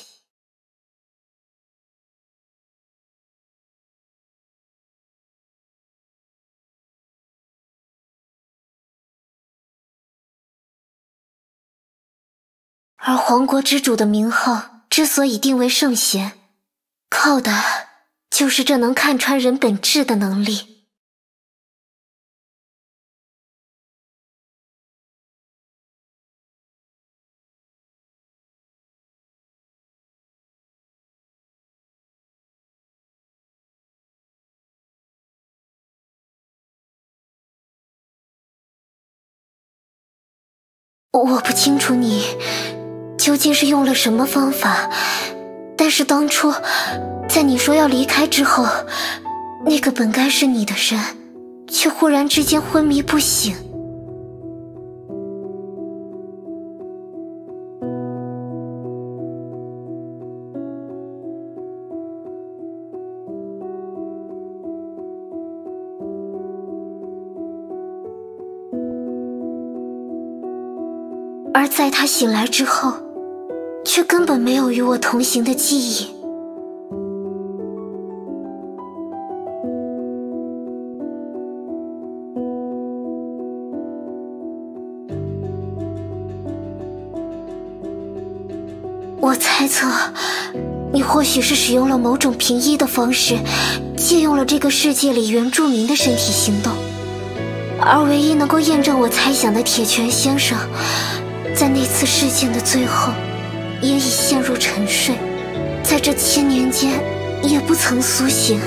A: 而皇国之主的名号之所以定为圣贤，靠的就是这能看穿人本质的能力。我不清楚你究竟是用了什么方法，但是当初在你说要离开之后，那个本该是你的人，却忽然之间昏迷不醒。而在他醒来之后，却根本没有与我同行的记忆。我猜测，你或许是使用了某种平一的方式，借用了这个世界里原住民的身体行动。 而唯一能够验证我猜想的铁拳先生，在那次事件的最后，也已陷入沉睡，在这千年间也不曾苏醒。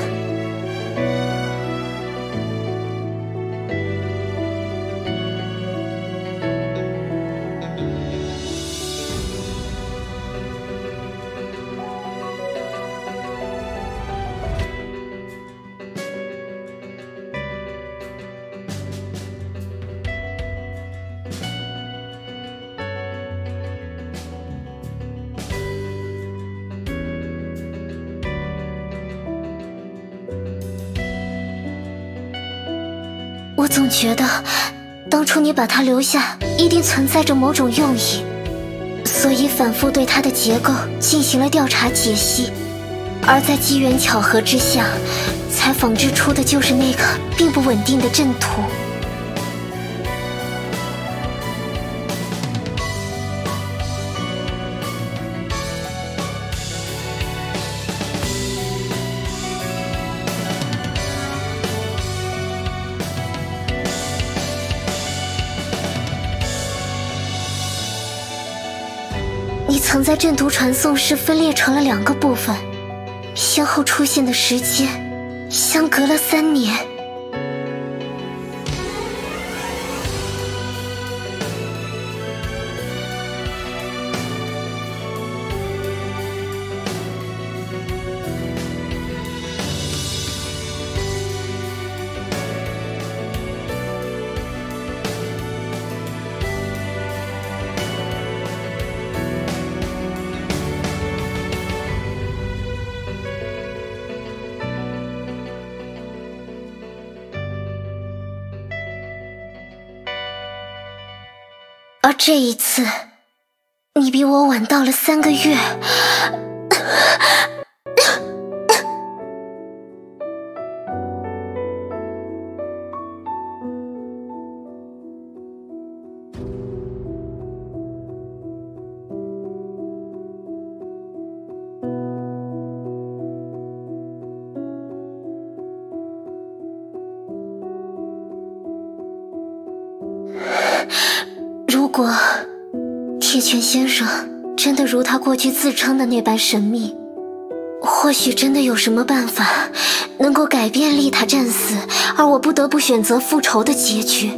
A: 我总觉得，当初你把它留下，一定存在着某种用意，所以反复对它的结构进行了调查解析，而在机缘巧合之下，才仿制出的就是那个并不稳定的阵图。你曾在阵图传送时分裂成了两个部分，先后出现的时间相隔了三年。而这一次，你比我晚到了三个月。如果铁拳先生真的如他过去自称的那般神秘，或许真的有什么办法能够改变丽塔战死，而我不得不选择复仇的结局。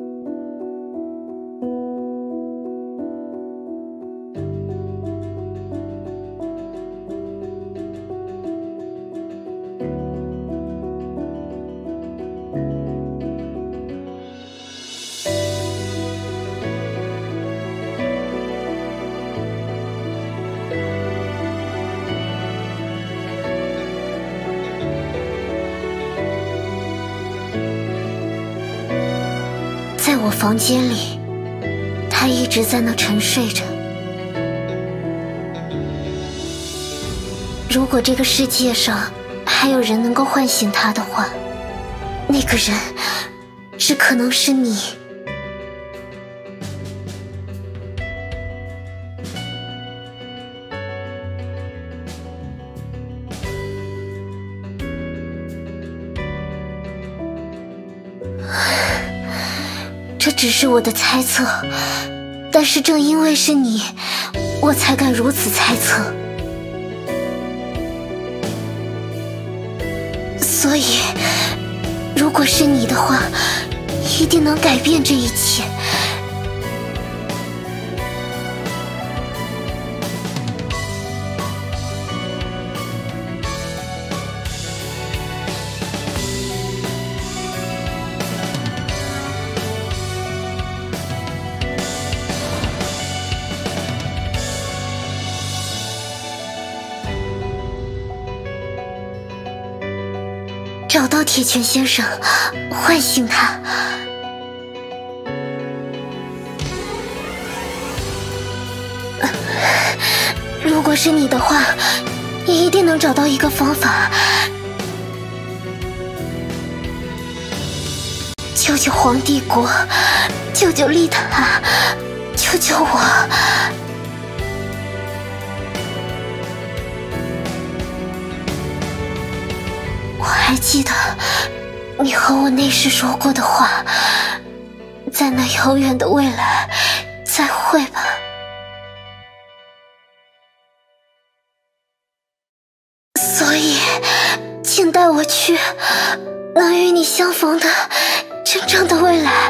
A: 在我房间里，他一直在那沉睡着。如果这个世界上还有人能够唤醒他的话，那个人只可能是你。这只是我的猜测，但是正因为是你，我才敢如此猜测。所以，如果是你的话，一定能改变这一切。找到铁拳先生，唤醒他。如果是你的话，你一定能找到一个方法，救救皇帝国，救救丽塔，救救我。我还记得你和我那时说过的话，在那遥远的未来再会吧。所以，请带我去能与你相逢的真正的未来。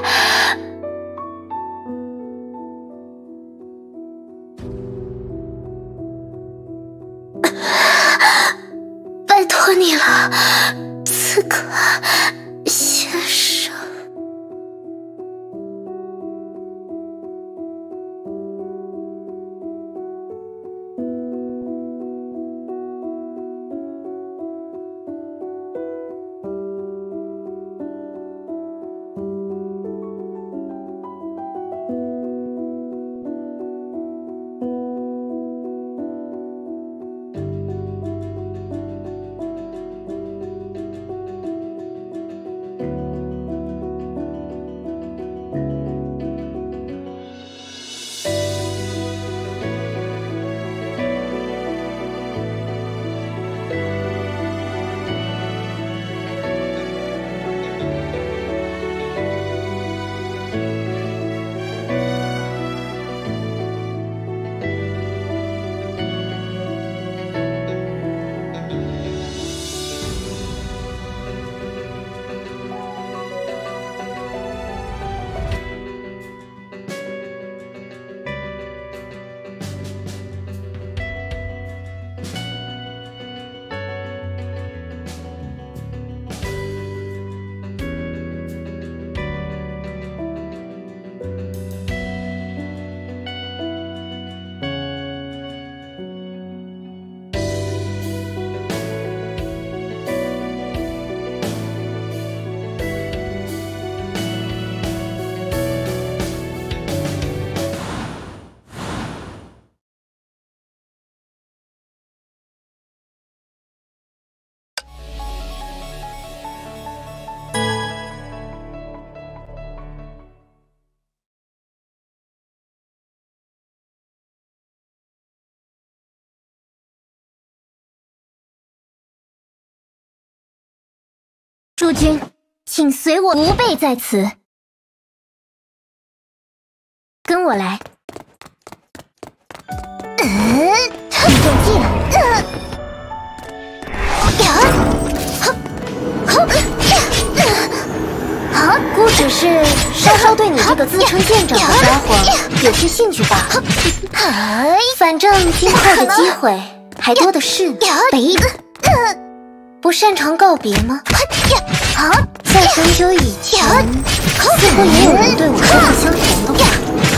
A: 拜托你了，刺客先生。诸君，请随我，不备在此，跟我来。嗯，你中计了。啊，姑只是稍稍对你这个自称舰长的家伙有些兴趣罢了。反正今后的机会还多的是呢。北不擅长告别吗？在很久以前，似乎也有人对我说过相同的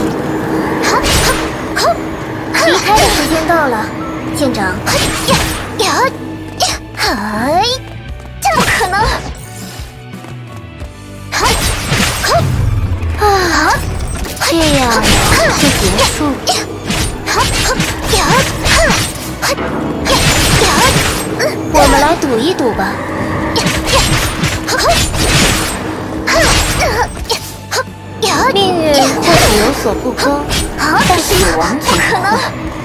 A: 话。离开的时间到了，舰长。不可能！啊，这样就结束了。我们来赌一赌吧。命运或许有所不公，但是有王绝不可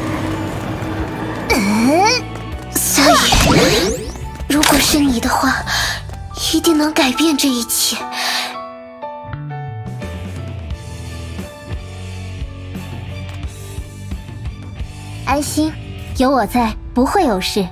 A: 能。所以，如果是你的话，一定能改变这一切。安心，有我在，不会有事。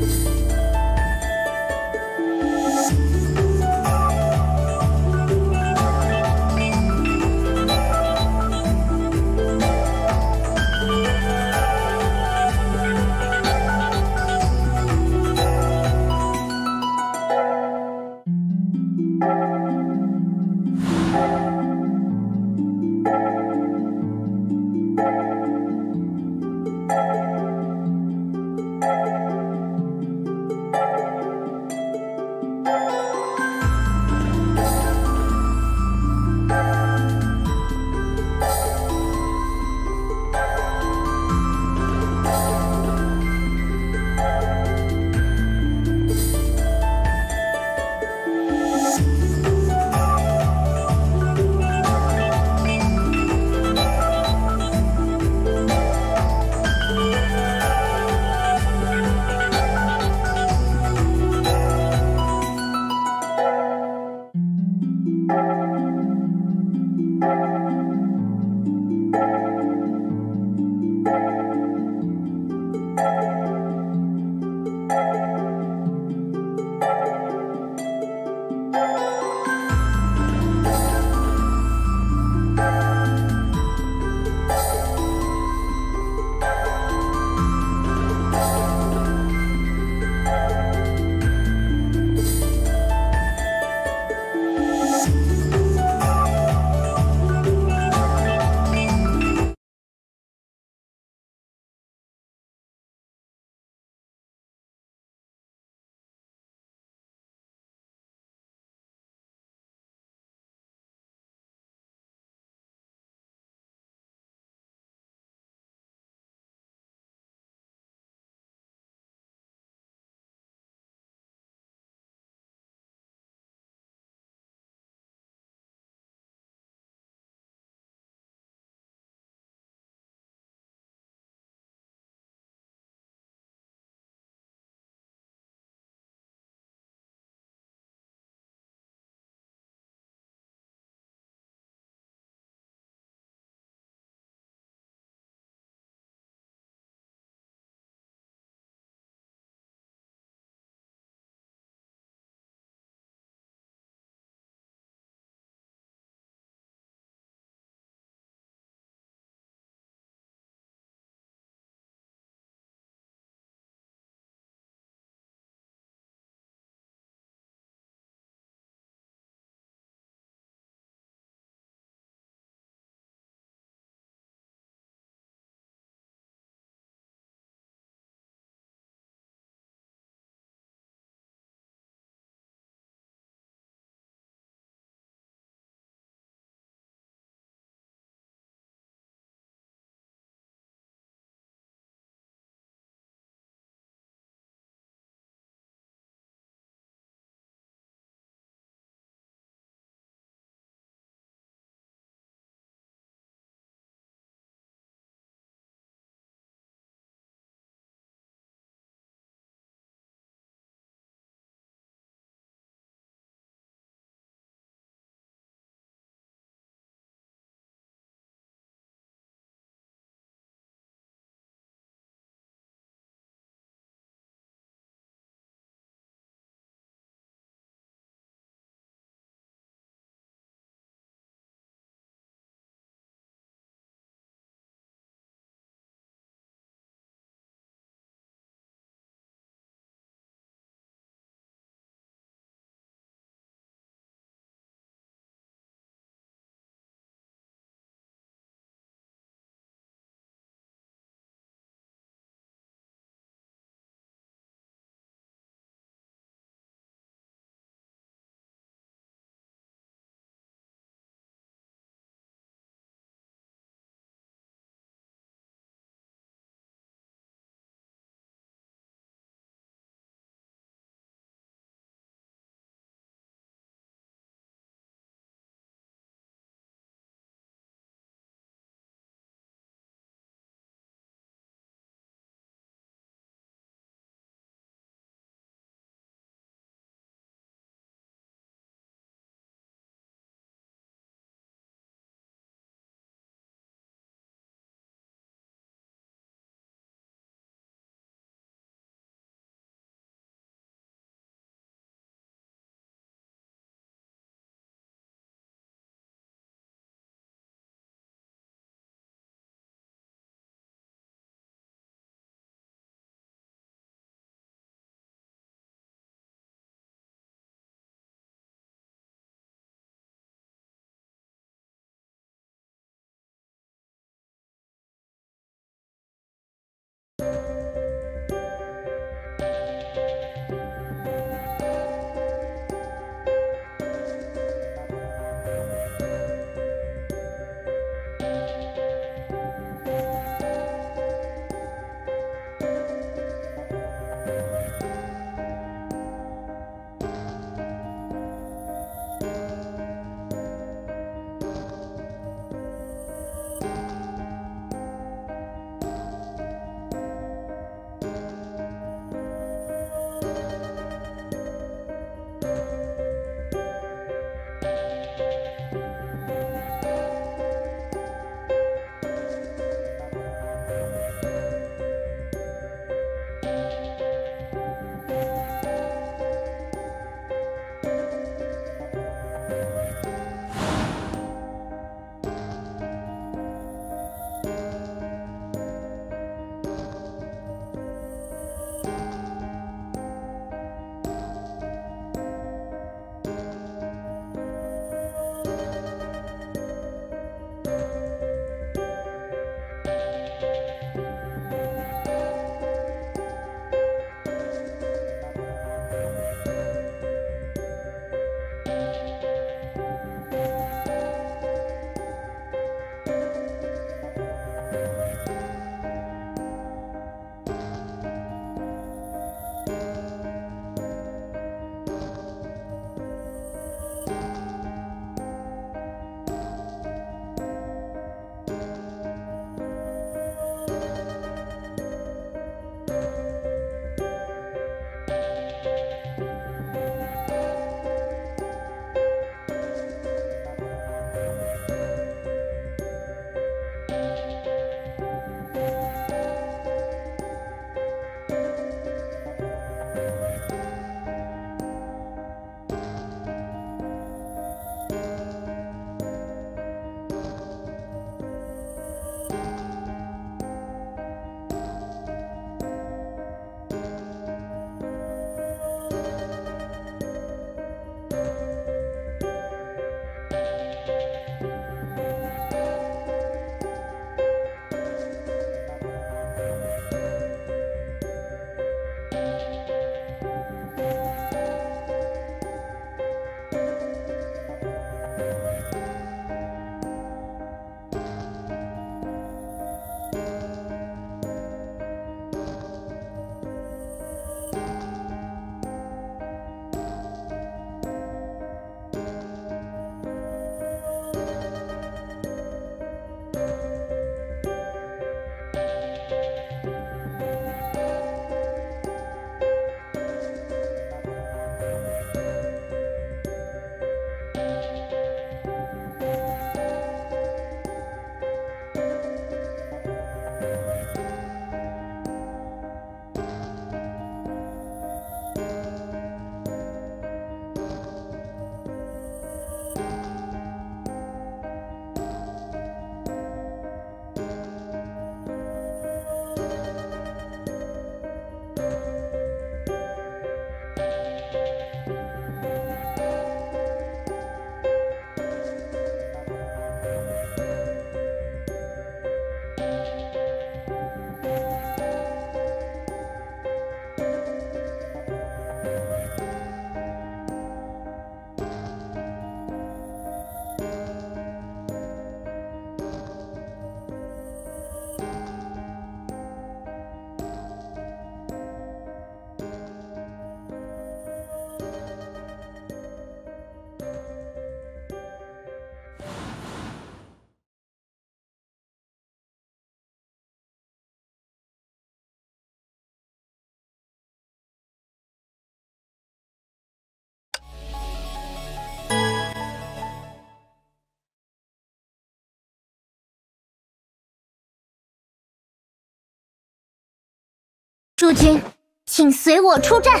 A: 诸君，请随我出战。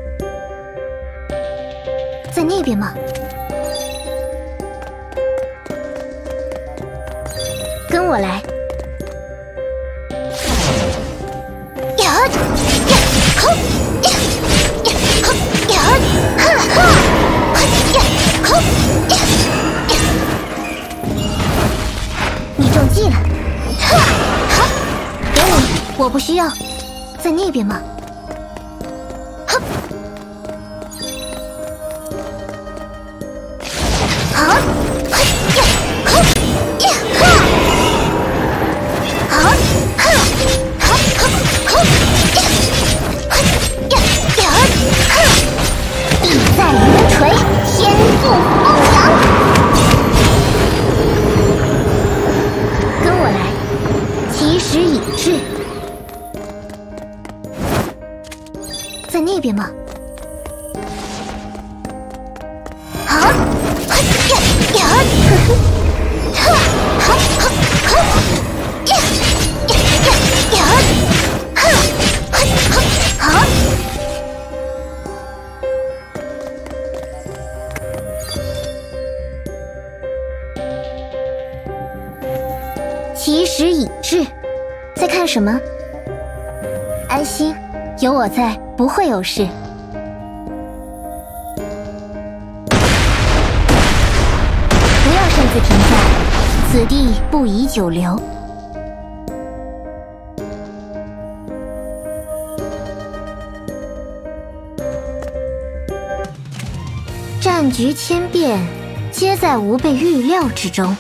A: 在那边吗？跟我来。呀呀吼呀呀吼呀哈哈呀吼呀呀！你中计了！哈哈，给你，我不需要。在那边吗？哼！啊！嘿呀！吼呀！哈！啊！哈！哈！哈！吼呀！嘿呀！呀！哈！地在云垂，天覆欧阳。跟我来，起始已至。在那边吗？啊！嘿呀呀！呵呵，哈！哈！哈！哈！呀！呀！呀！呀！哈！嘿！哈！啊！起始已至，在看什么？安心，有我在。不会有事。不要擅自停下，此地不宜久留。战局千变，皆在吾辈预料之中。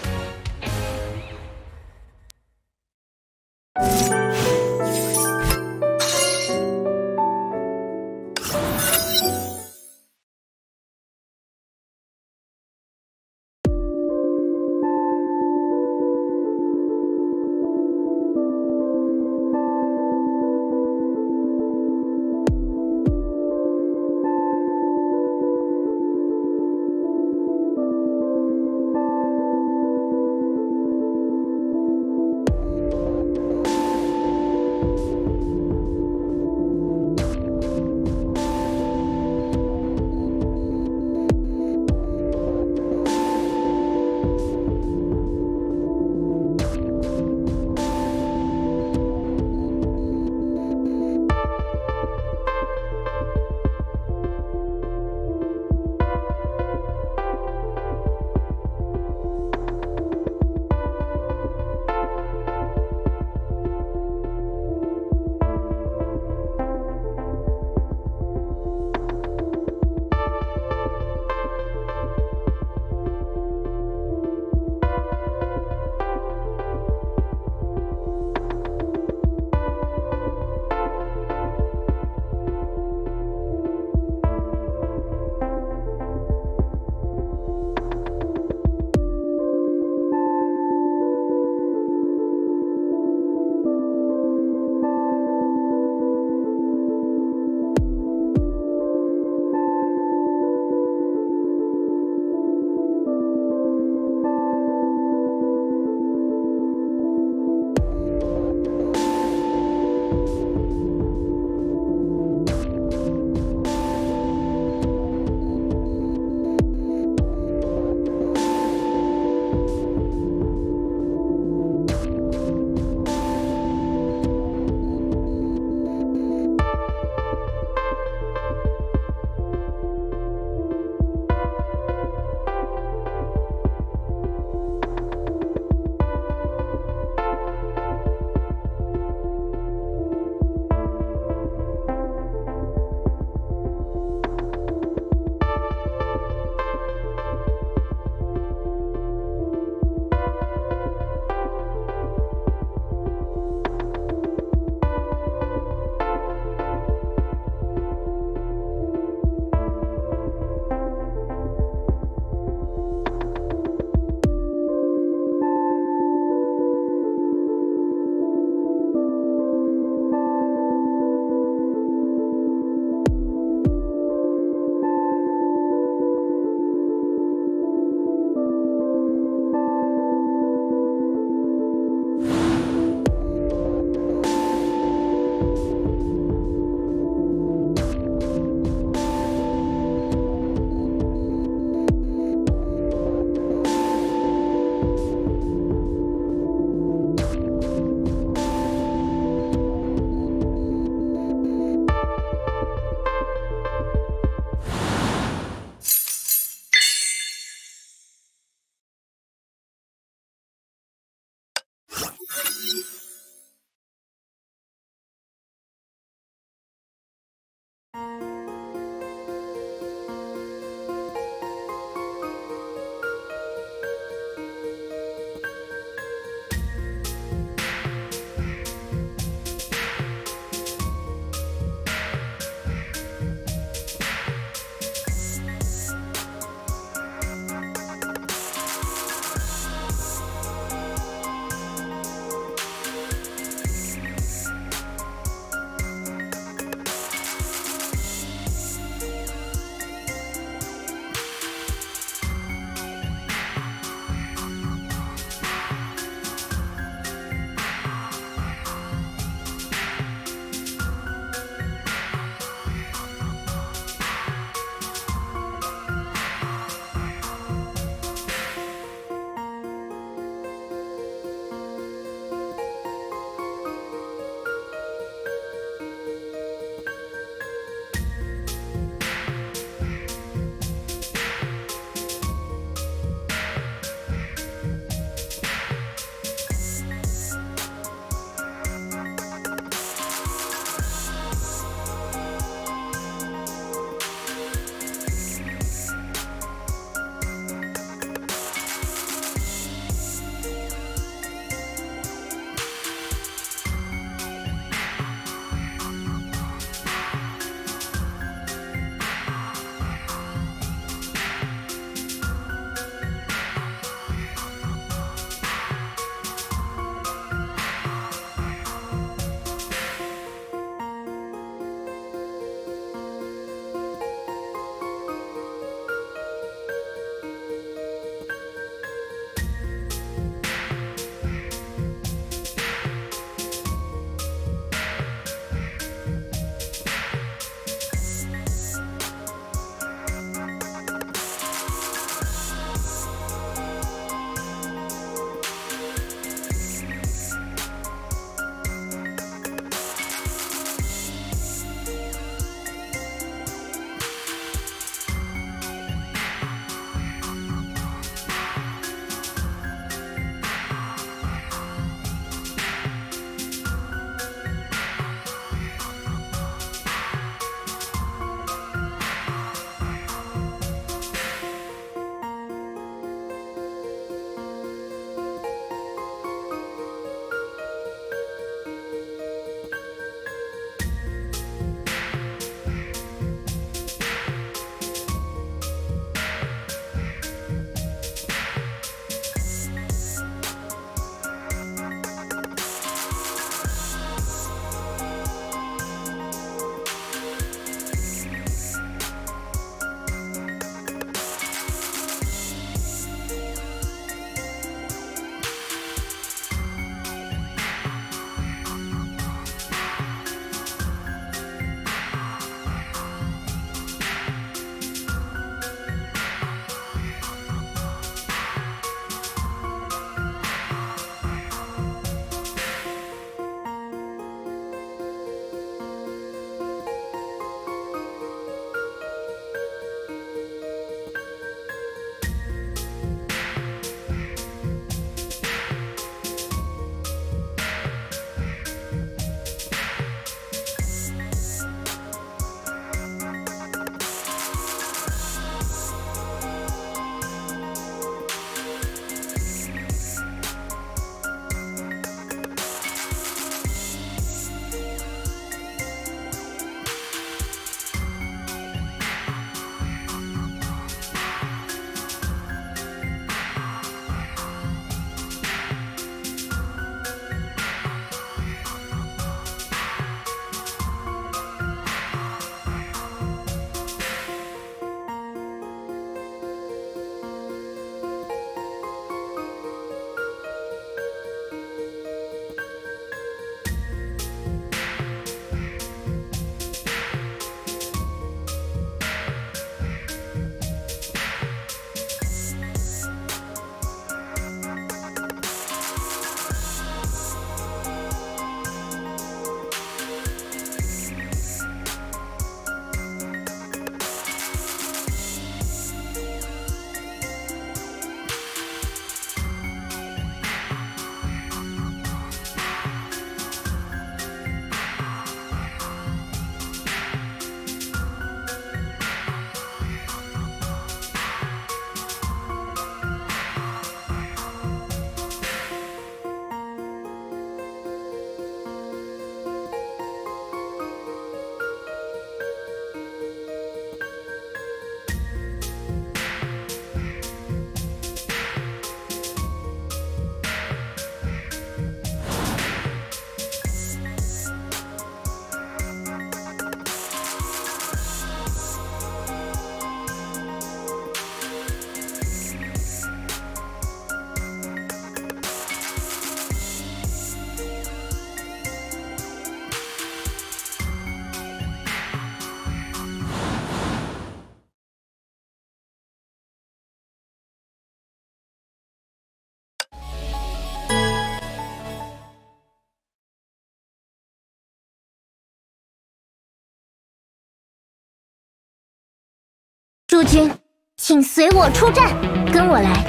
A: 诸君，请随我出战，跟我来。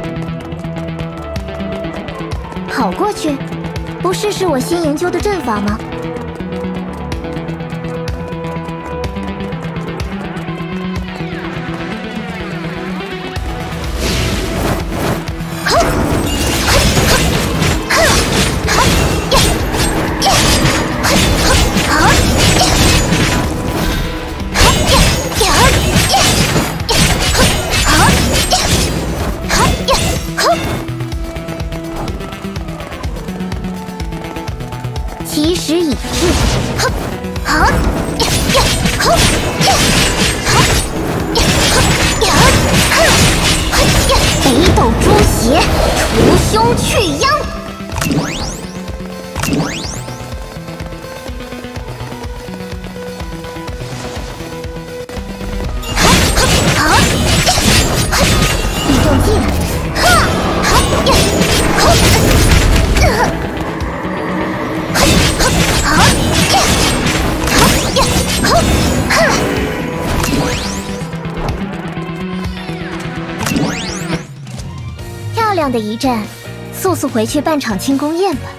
A: 跑过去，不试试我新研究的阵法吗？其时已至，哼，好，呀呀，哼，呀，好，呀，哼，呀，哼，哼呀，北斗诛邪，除凶去殃。好，呀，哼，你中计了，哈，好呀，好，呃。好呀，好呀，好，哈！漂亮的一战，速速回去办场庆功宴吧。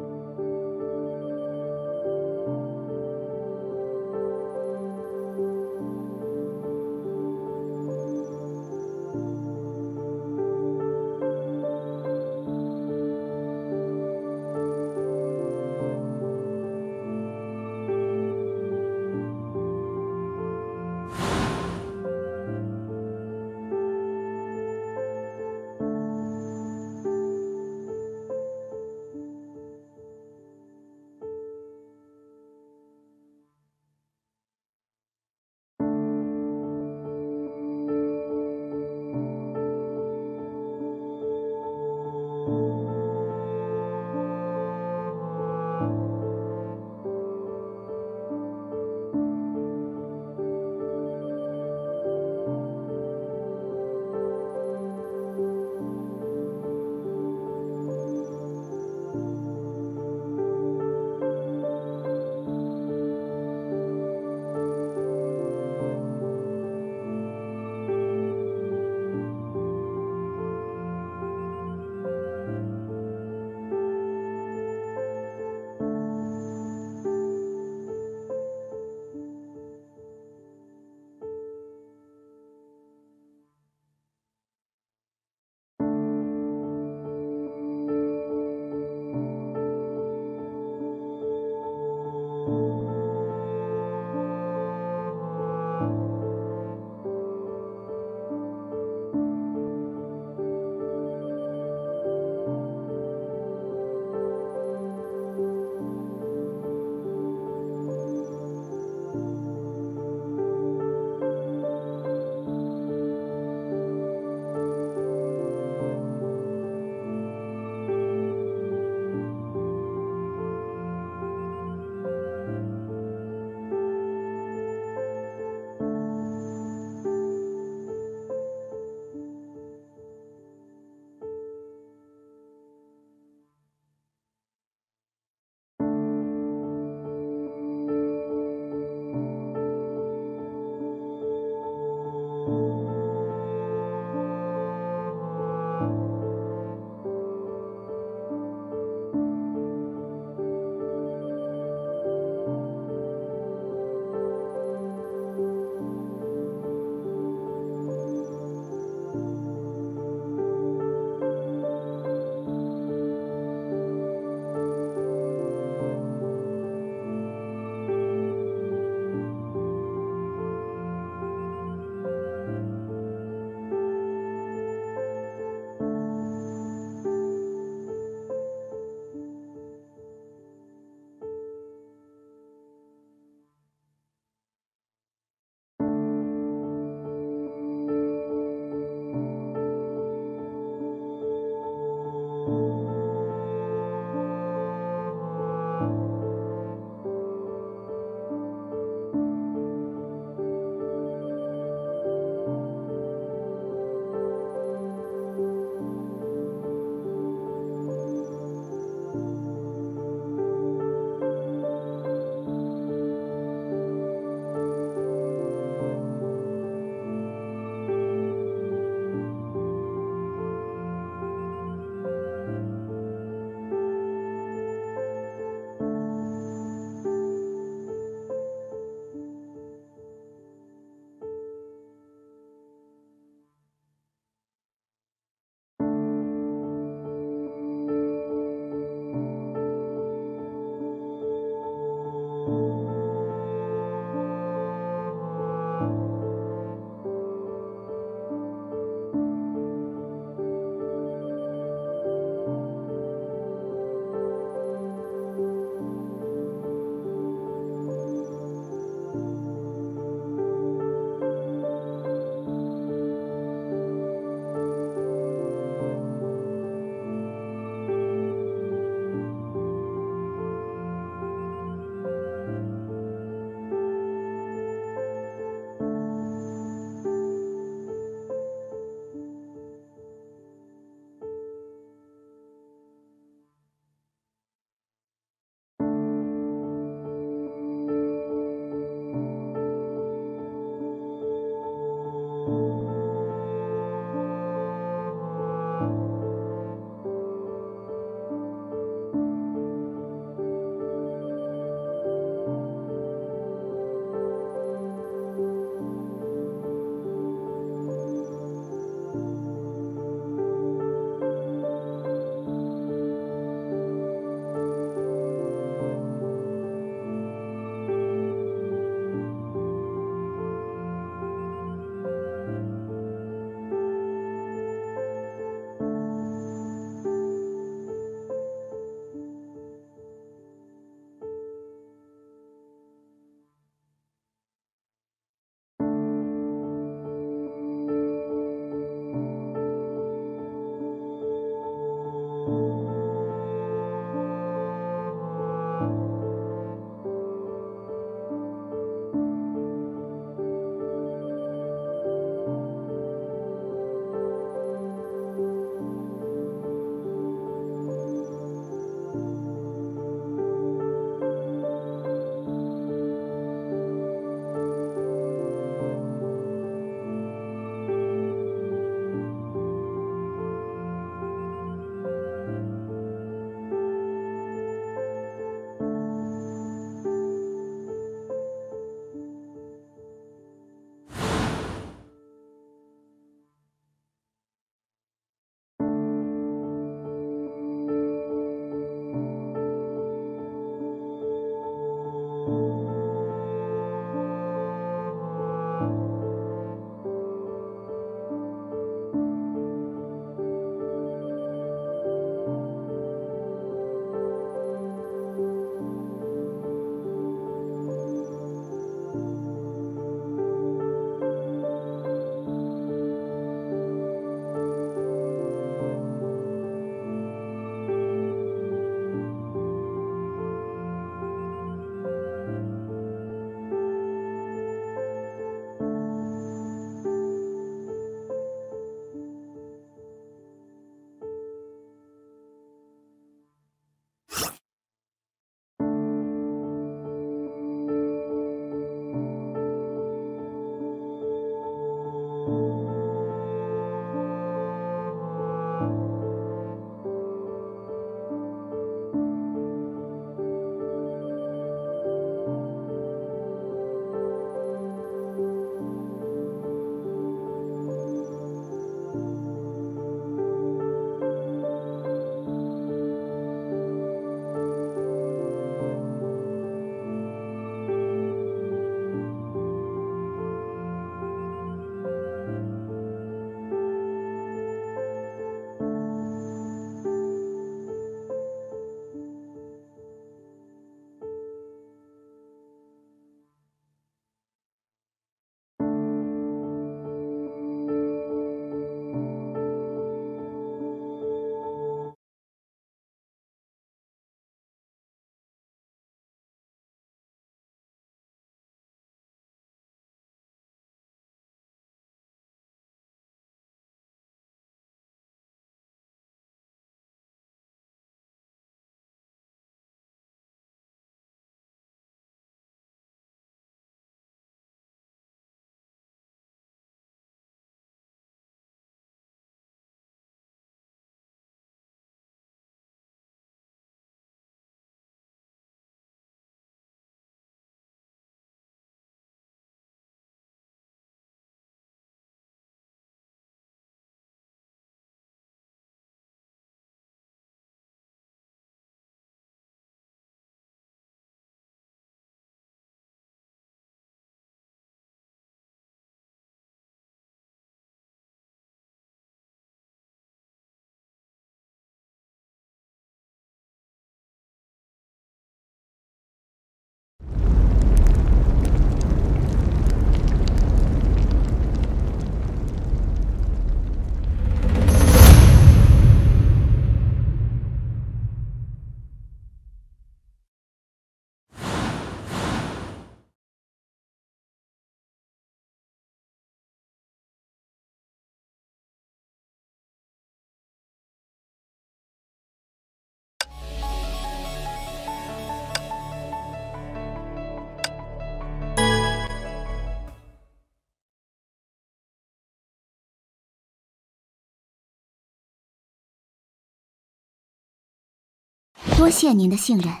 D: 多谢您的信任。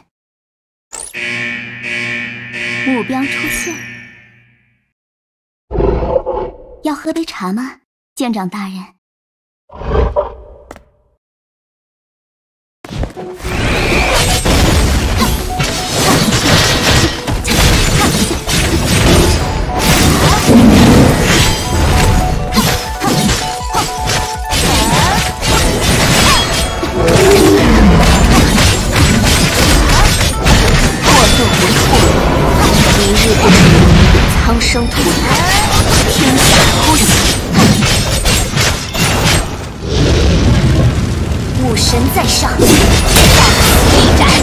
D: 目标出现。要喝杯茶吗，舰长大人？
A: 一日不眠，苍生涂炭，天下偷袭。武神在上，到此一斩。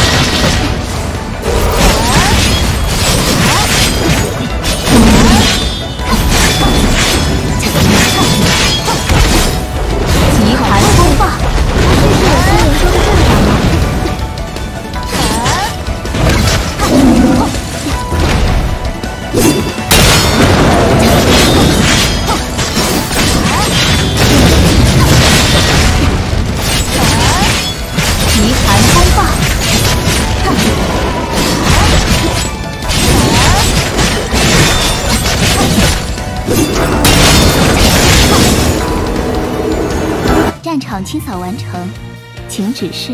D: 极寒风暴，
A: 这是有些人说的正常吗？
D: 极寒风暴，战场清扫完成，请指示。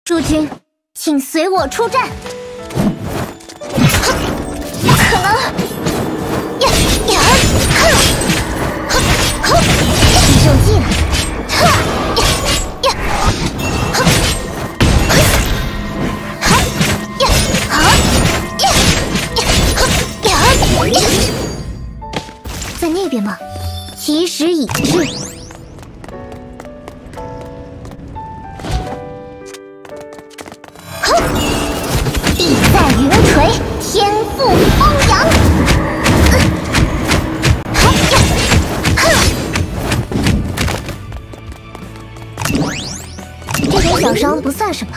A: 诸君，请随我出战。不可能！呀呀！哼！哼哼！你中计了！哼！呀呀！哼！哼！哈！呀！好！呀！呀！哼！呀！呀！在那边吗？其时已至。 地在云垂，天赋风扬。哈呀，哈！这点小伤不算什么，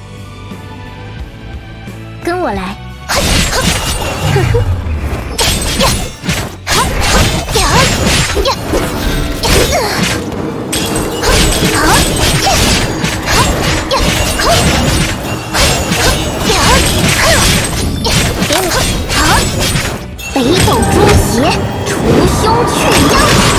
A: 跟我来。哈哈，呵呵，呀，哈哈呀呀呀，好呀，哈呀，好。 北斗诛邪，除凶去殃。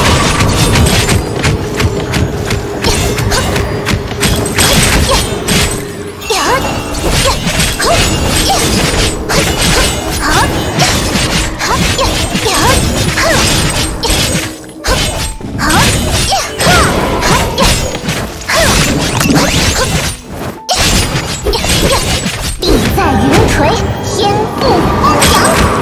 A: 地在云垂，天赋风扬。